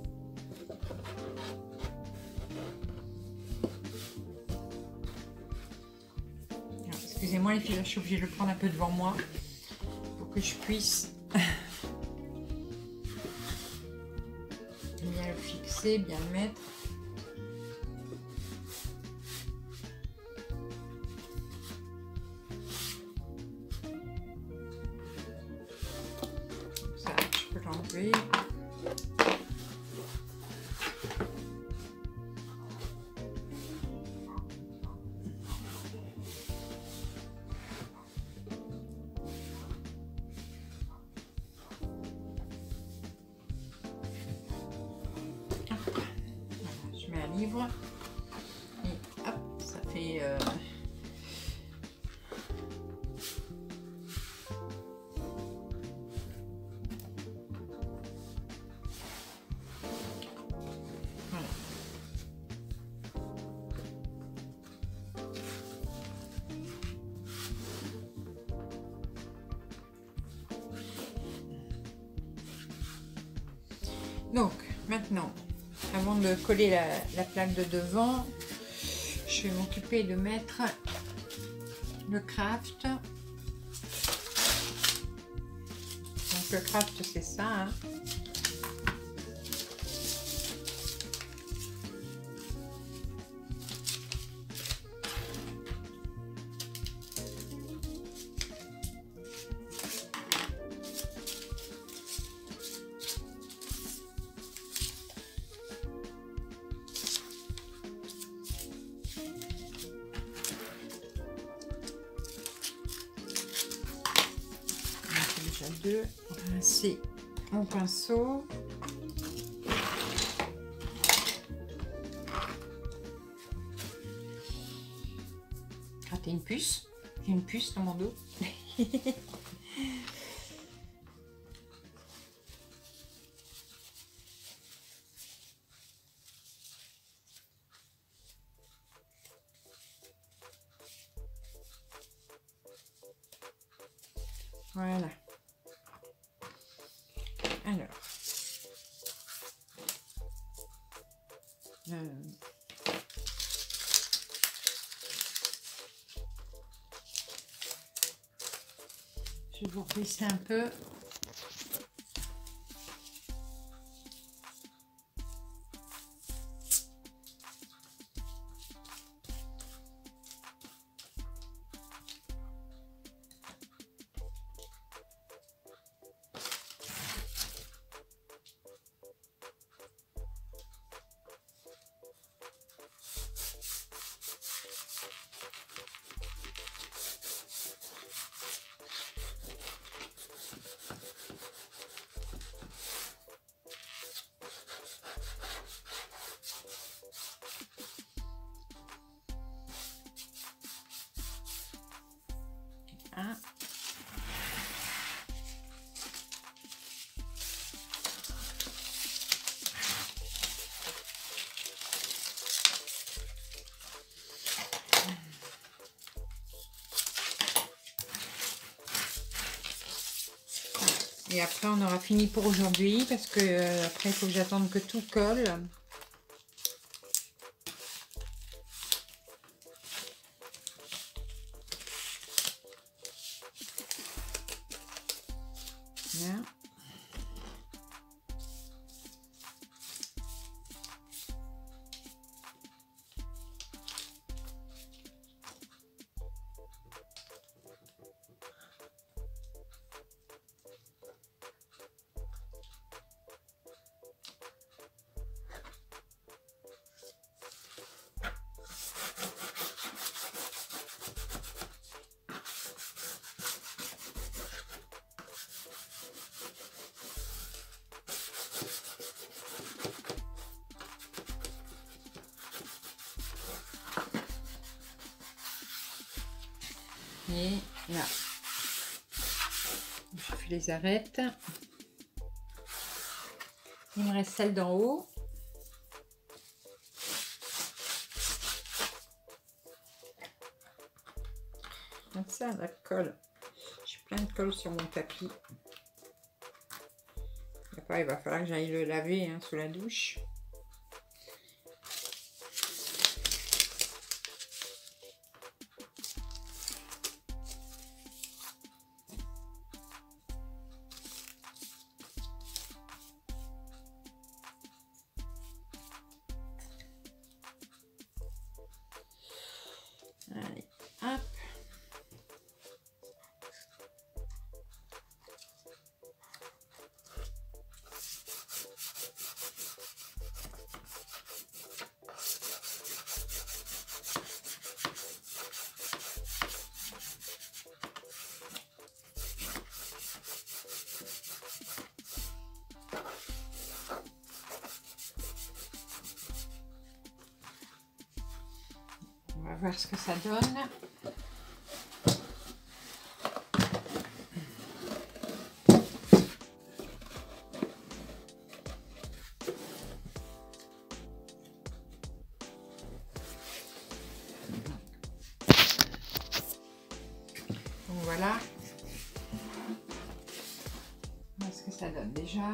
Excusez-moi les filles, je suis obligée de le prendre un peu devant moi pour que je puisse bien le fixer, bien le mettre. Ça, je peux l'enlever. Livre et hop, ça fait voilà. Donc maintenant, avant de coller la plaque de devant, je vais m'occuper de mettre le craft. Donc le craft, c'est ça. Hein. De rincer mon pinceau. Gratter une puce. J'ai une puce dans mon dos. Voilà. Alors, je vais vous baisser un peu. Ah. Et après on aura fini pour aujourd'hui parce que après il faut que j'attende que tout colle. Là. Et là, je fais les arêtes. Il me reste celle d'en haut. Donc ça, la colle. J'ai plein de colle sur mon tapis. Après, il va falloir que j'aille le laver hein, sous la douche. Allez, hop. On va voir ce que ça donne. Donc voilà. Voilà ce que ça donne déjà.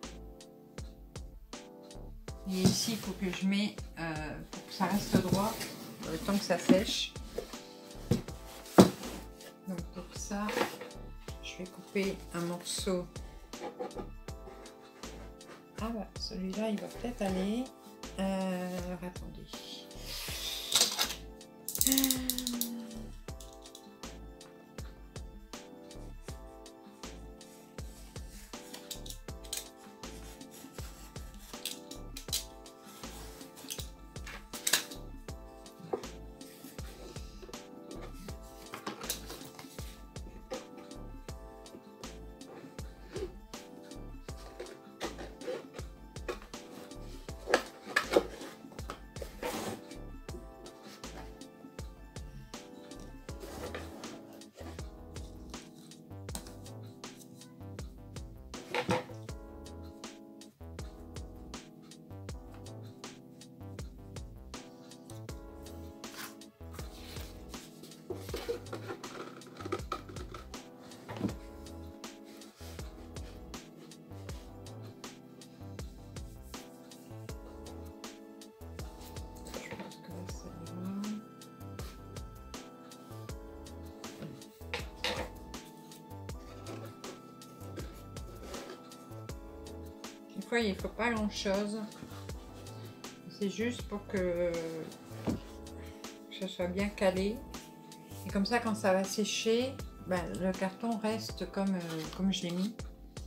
Et ici, il faut que je mette pour que ça reste droit le temps que ça sèche. Donc pour ça, je vais couper un morceau. Ah bah celui-là, il va peut-être aller. Alors attendez. Des fois, il ne faut pas grand-chose. C'est juste pour que ça soit bien calé. Et comme ça, quand ça va sécher, ben, le carton reste comme je l'ai mis.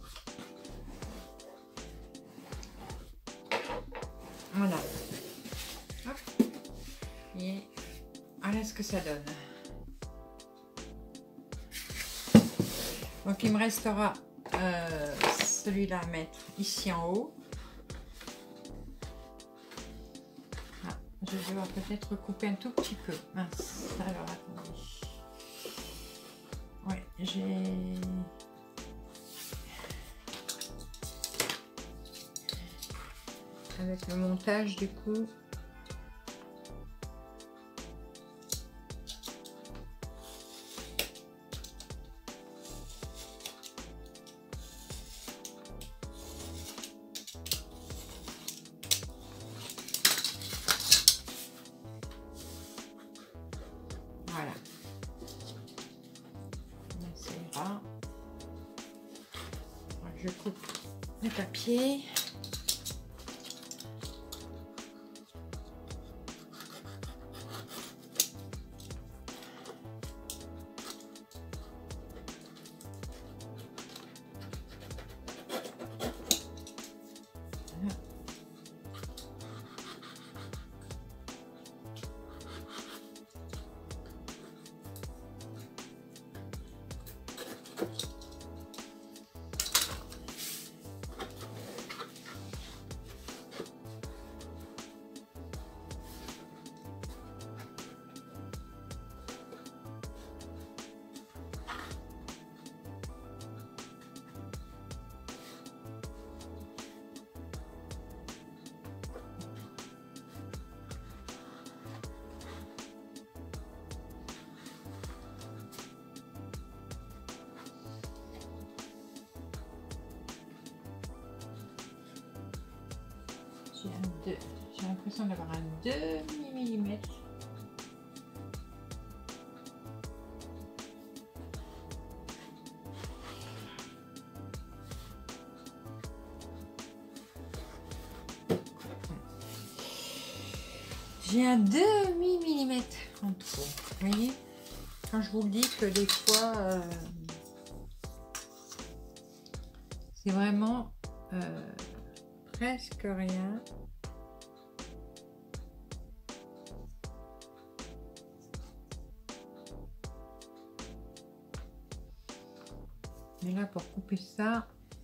Voilà. Hop. Et voilà ce que ça donne. Donc, il me restera celui-là à mettre ici en haut. Ah, je vais devoir peut-être couper un tout petit peu. Mince. Alors, attendez. Ouais, j'ai... Avec le montage, du coup... Voilà. Ça ira. Je coupe le papier. J'ai l'impression d'avoir un demi-millimètre. J'ai un demi-millimètre en trop. Vous voyez, quand je vous le dis que des fois, c'est vraiment presque rien. Mais là, pour couper ça,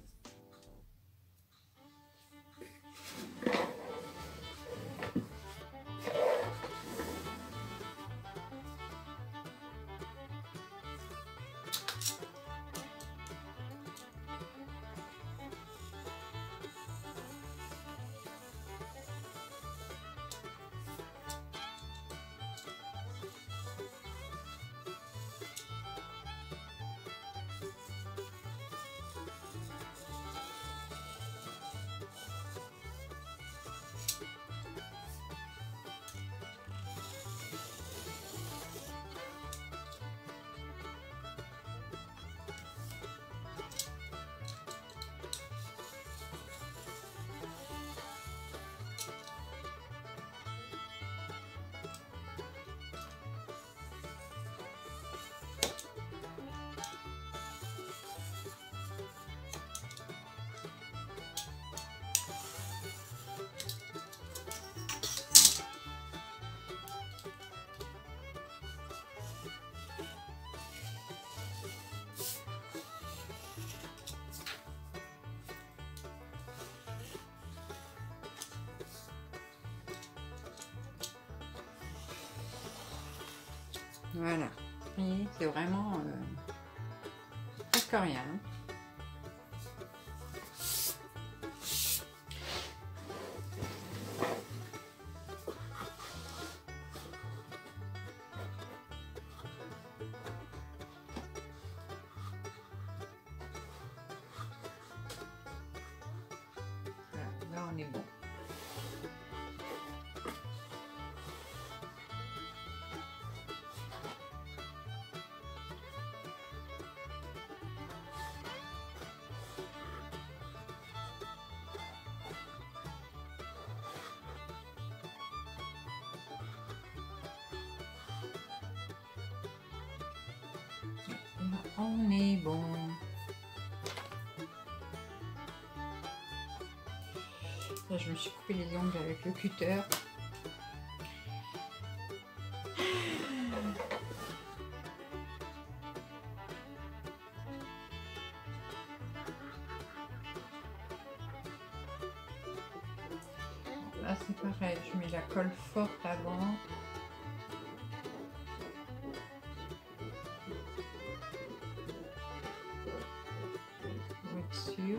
voilà. Vous voyez, c'est vraiment presque rien. Voilà, là on est bon. On est bon. Là, je me suis coupé les ongles avec le cutter. Là, c'est pareil. Je mets la colle forte avant. Sûr.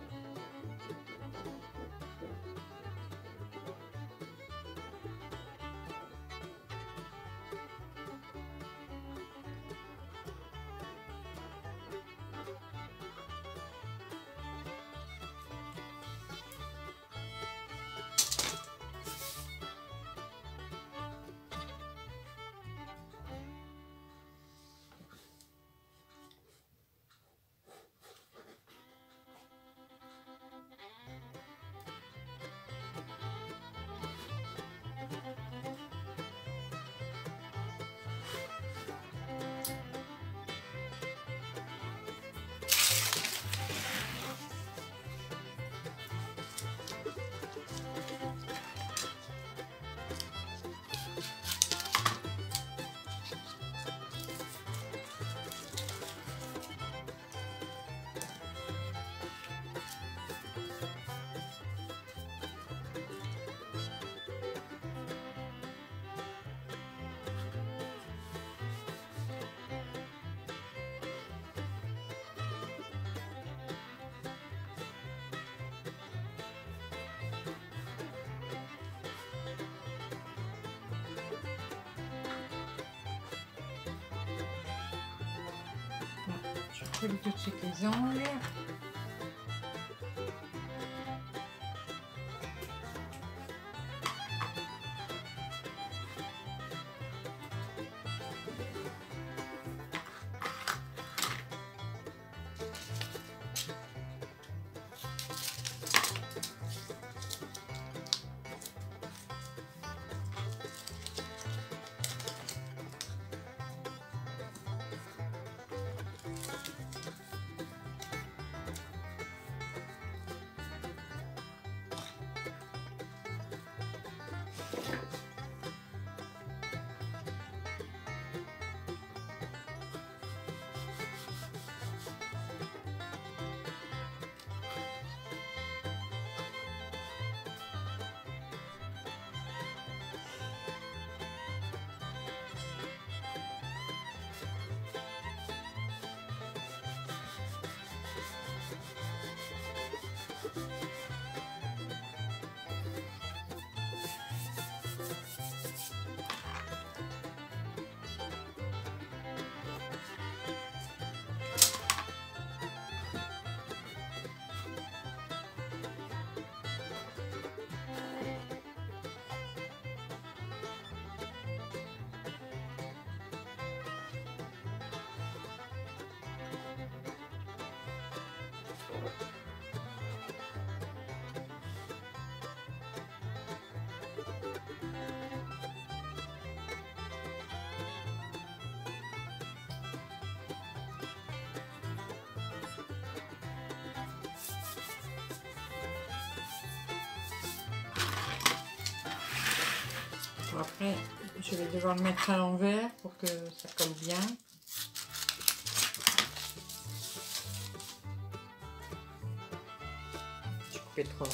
Je colle tout de suite les ongles. Bon, après, je vais devoir le mettre à l'envers pour que ça colle bien. J'ai coupé trop.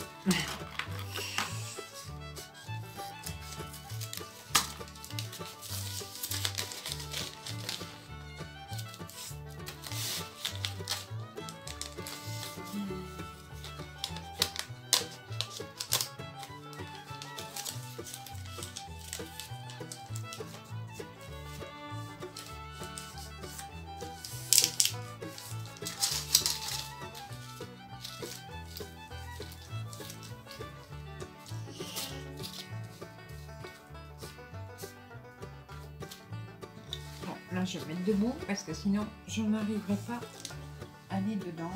Là, je vais mettre debout parce que sinon, je n'arriverai pas à aller dedans.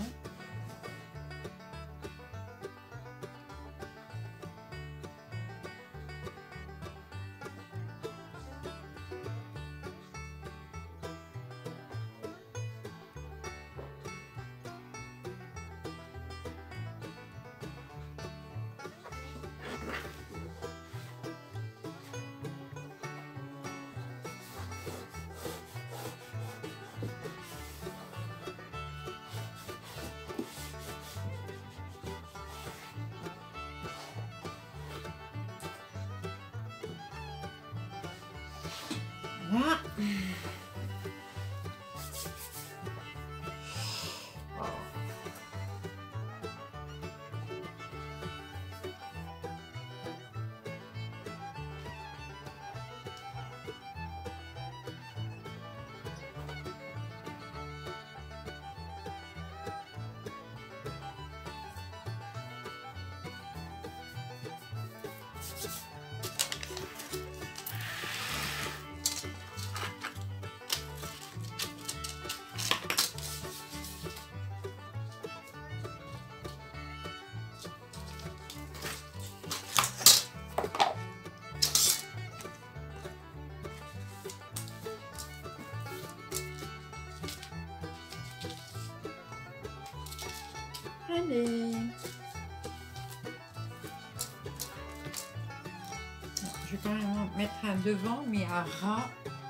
Voilà. Allez. Je vais quand même mettre un devant, mais à ras.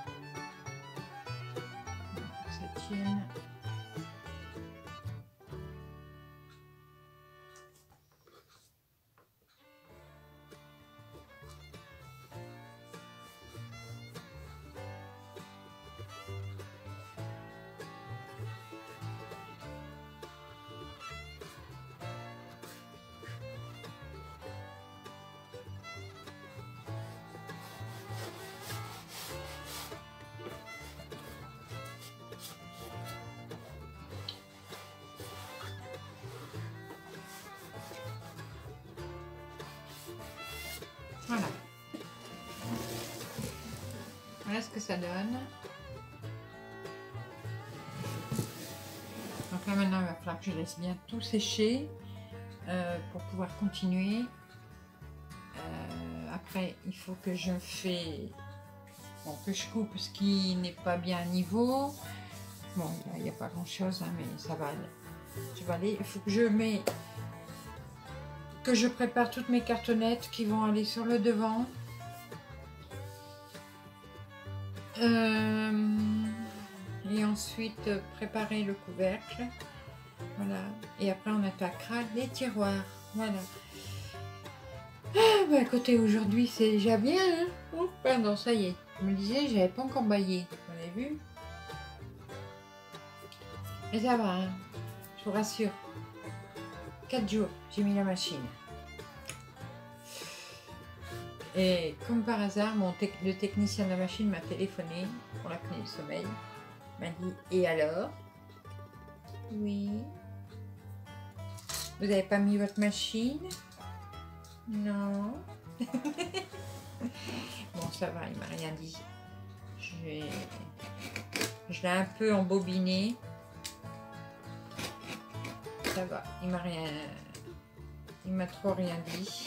Pour que ça tienne. Voilà. Voilà ce que ça donne. Donc là maintenant il va falloir que je laisse bien tout sécher pour pouvoir continuer. Après il faut que je fais, bon, que je coupe ce qui n'est pas bien à niveau. Bon, il n'y a pas grand chose, hein, mais ça va aller. Ça va aller. Il faut que je prépare toutes mes cartonnettes qui vont aller sur le devant. Et ensuite préparer le couvercle. Voilà. Et après on attaquera les tiroirs. Voilà. Ah, bah écoutez, aujourd'hui c'est déjà bien. Hein, oh, pardon, ça y est. Je me disais, j'avais pas encore baillé. Vous avez vu? Et ça va, hein, je vous rassure. 4 jours, j'ai mis la machine. Et comme par hasard, le technicien de la machine m'a téléphoné pour l'apnée du sommeil. Il m'a dit, et alors? Oui. Vous n'avez pas mis votre machine? Non. Bon, ça va, il m'a rien dit. Je l'ai un peu embobiné. Ça va, il m'a trop rien dit.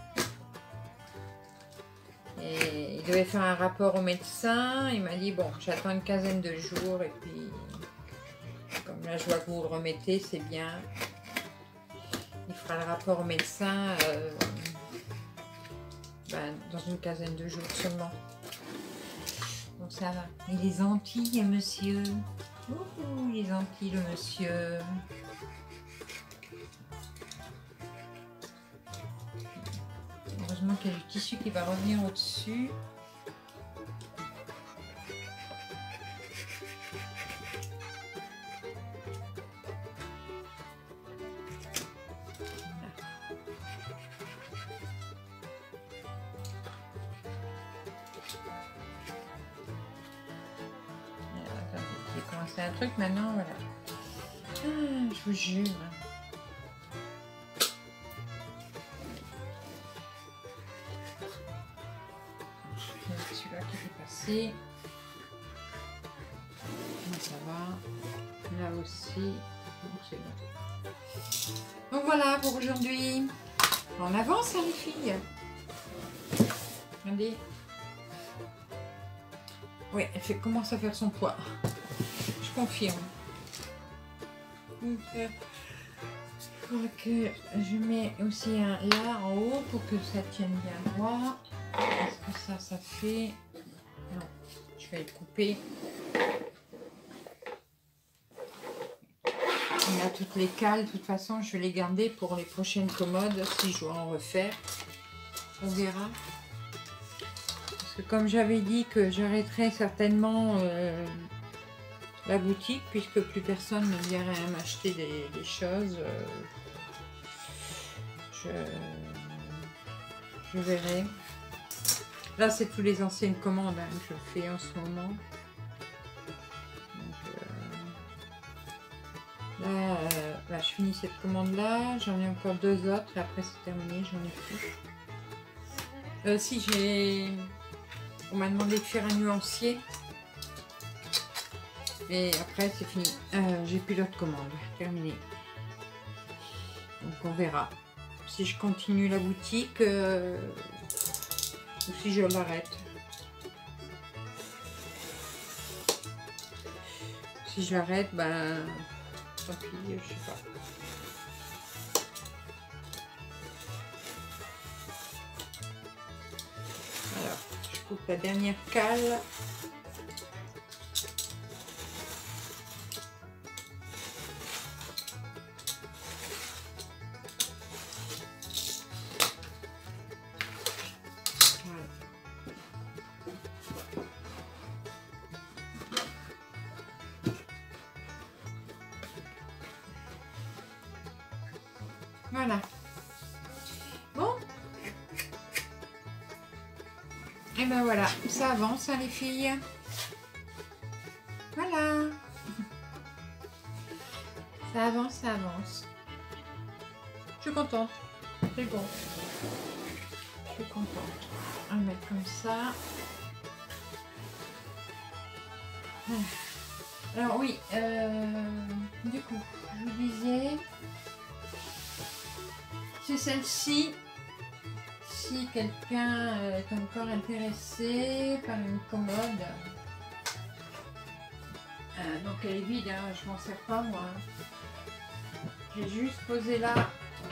Et il devait faire un rapport au médecin. Il m'a dit bon, j'attends une quinzaine de jours et puis comme là je vois que vous le remettez, c'est bien. Il fera le rapport au médecin Ben, dans une quinzaine de jours seulement. Donc ça va. Il est gentil, monsieur. Ouh, il est gentil, le monsieur. Heureusement qu'il y a du tissu qui va revenir au-dessus. C'est un truc maintenant, voilà. Ah, je vous jure. Celui-là qui fait passer. Là, ça va. Là aussi. Donc c'est bon. Donc voilà pour aujourd'hui. On avance, hein, les filles. Regardez. Oui, elle commence à faire son poids. Je confirme. Donc, je crois que je mets aussi un là en haut pour que ça tienne bien droit. Est-ce que ça fait... Non, je vais le couper. Il y a toutes les cales. De toute façon, je vais les garder pour les prochaines commodes si je dois en refaire. On verra. Parce que comme j'avais dit que j'arrêterai certainement... la boutique, puisque plus personne ne viendrait m'acheter des choses, je verrai. Là, c'est tous les anciennes commandes hein, que je fais en ce moment. Donc, là, je finis cette commande là. J'en ai encore 2 autres et après c'est terminé. J'en ai plus. Si j'ai, on m'a demandé de faire un nuancier. Et après c'est fini. J'ai plus d'autres commandes. Terminé. Donc on verra. Si je continue la boutique ou si je l'arrête. Si je l'arrête, ben tant pis, je sais pas. Alors, je coupe la dernière cale. Voilà. Bon. Et ben voilà, ça avance hein, les filles. Voilà. Ça avance, ça avance. Je suis contente. C'est bon. Je suis contente. On va mettre comme ça. Alors oui, du coup, je vous disais... C'est celle-ci, si quelqu'un est encore intéressé par une commode. Donc elle est vide, hein, je m'en sers pas moi. J'ai juste posé là.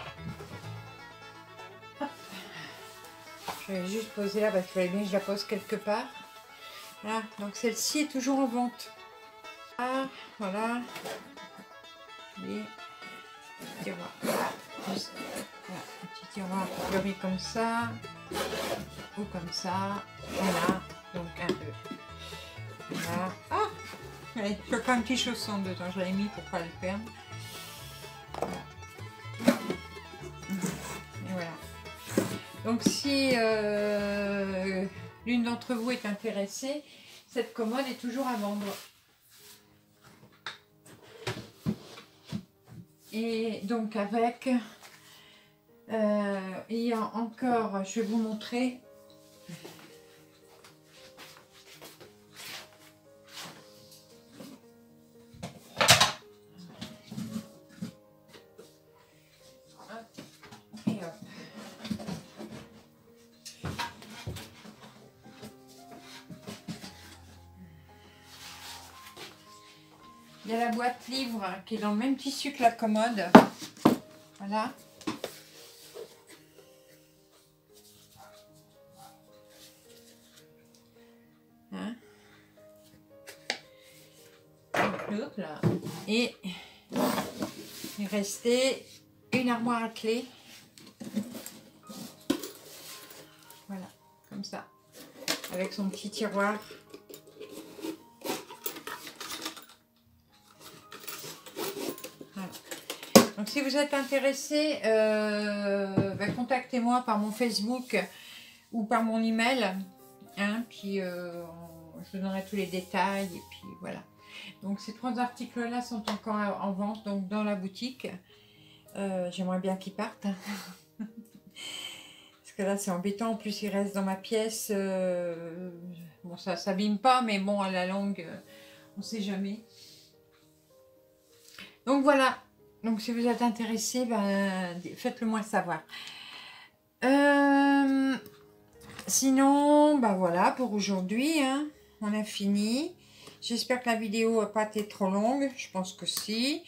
Hop. Je vais juste poser là parce qu'il fallait bien que je la pose quelque part. Voilà, donc celle-ci est toujours en vente. Ah, voilà. Et tiroir. Juste. Voilà, un petit tiroir fleuri comme ça, ou comme ça, voilà, donc un peu, voilà, ah, allez, je fais un petit chausson dedans, je l'avais mis pour pas le perdre, voilà. Et voilà, donc si l'une d'entre vous est intéressée, cette commode est toujours à vendre. Et donc avec... il y a encore, je vais vous montrer. Et hop. Il y a la boîte livre qui est dans le même tissu que la commode. Voilà. Et il restait une armoire à clé. Voilà, comme ça. Avec son petit tiroir. Voilà. Donc si vous êtes intéressé, contactez-moi par mon Facebook ou par mon email. Hein, puis je vous donnerai tous les détails. Et puis voilà. Donc ces 3 articles-là sont encore en vente donc dans la boutique. J'aimerais bien qu'ils partent. Parce que là c'est embêtant. En plus ils restent dans ma pièce. Bon ça s'abîme pas, mais bon à la longue, on sait jamais. Donc voilà. Donc si vous êtes intéressé, ben, faites-le moi savoir. Sinon, ben voilà pour aujourd'hui. Hein, on a fini. J'espère que la vidéo n'a pas été trop longue. Je pense que si.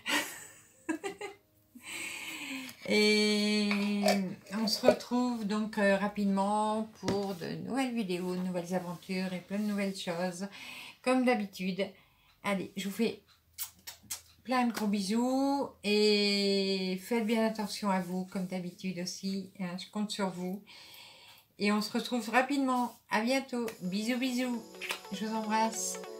Et on se retrouve donc rapidement pour de nouvelles vidéos, de nouvelles aventures et plein de nouvelles choses. Comme d'habitude. Allez, je vous fais plein de gros bisous. Et faites bien attention à vous, comme d'habitude aussi. Hein, je compte sur vous. Et on se retrouve rapidement. À bientôt. Bisous, bisous. Je vous embrasse.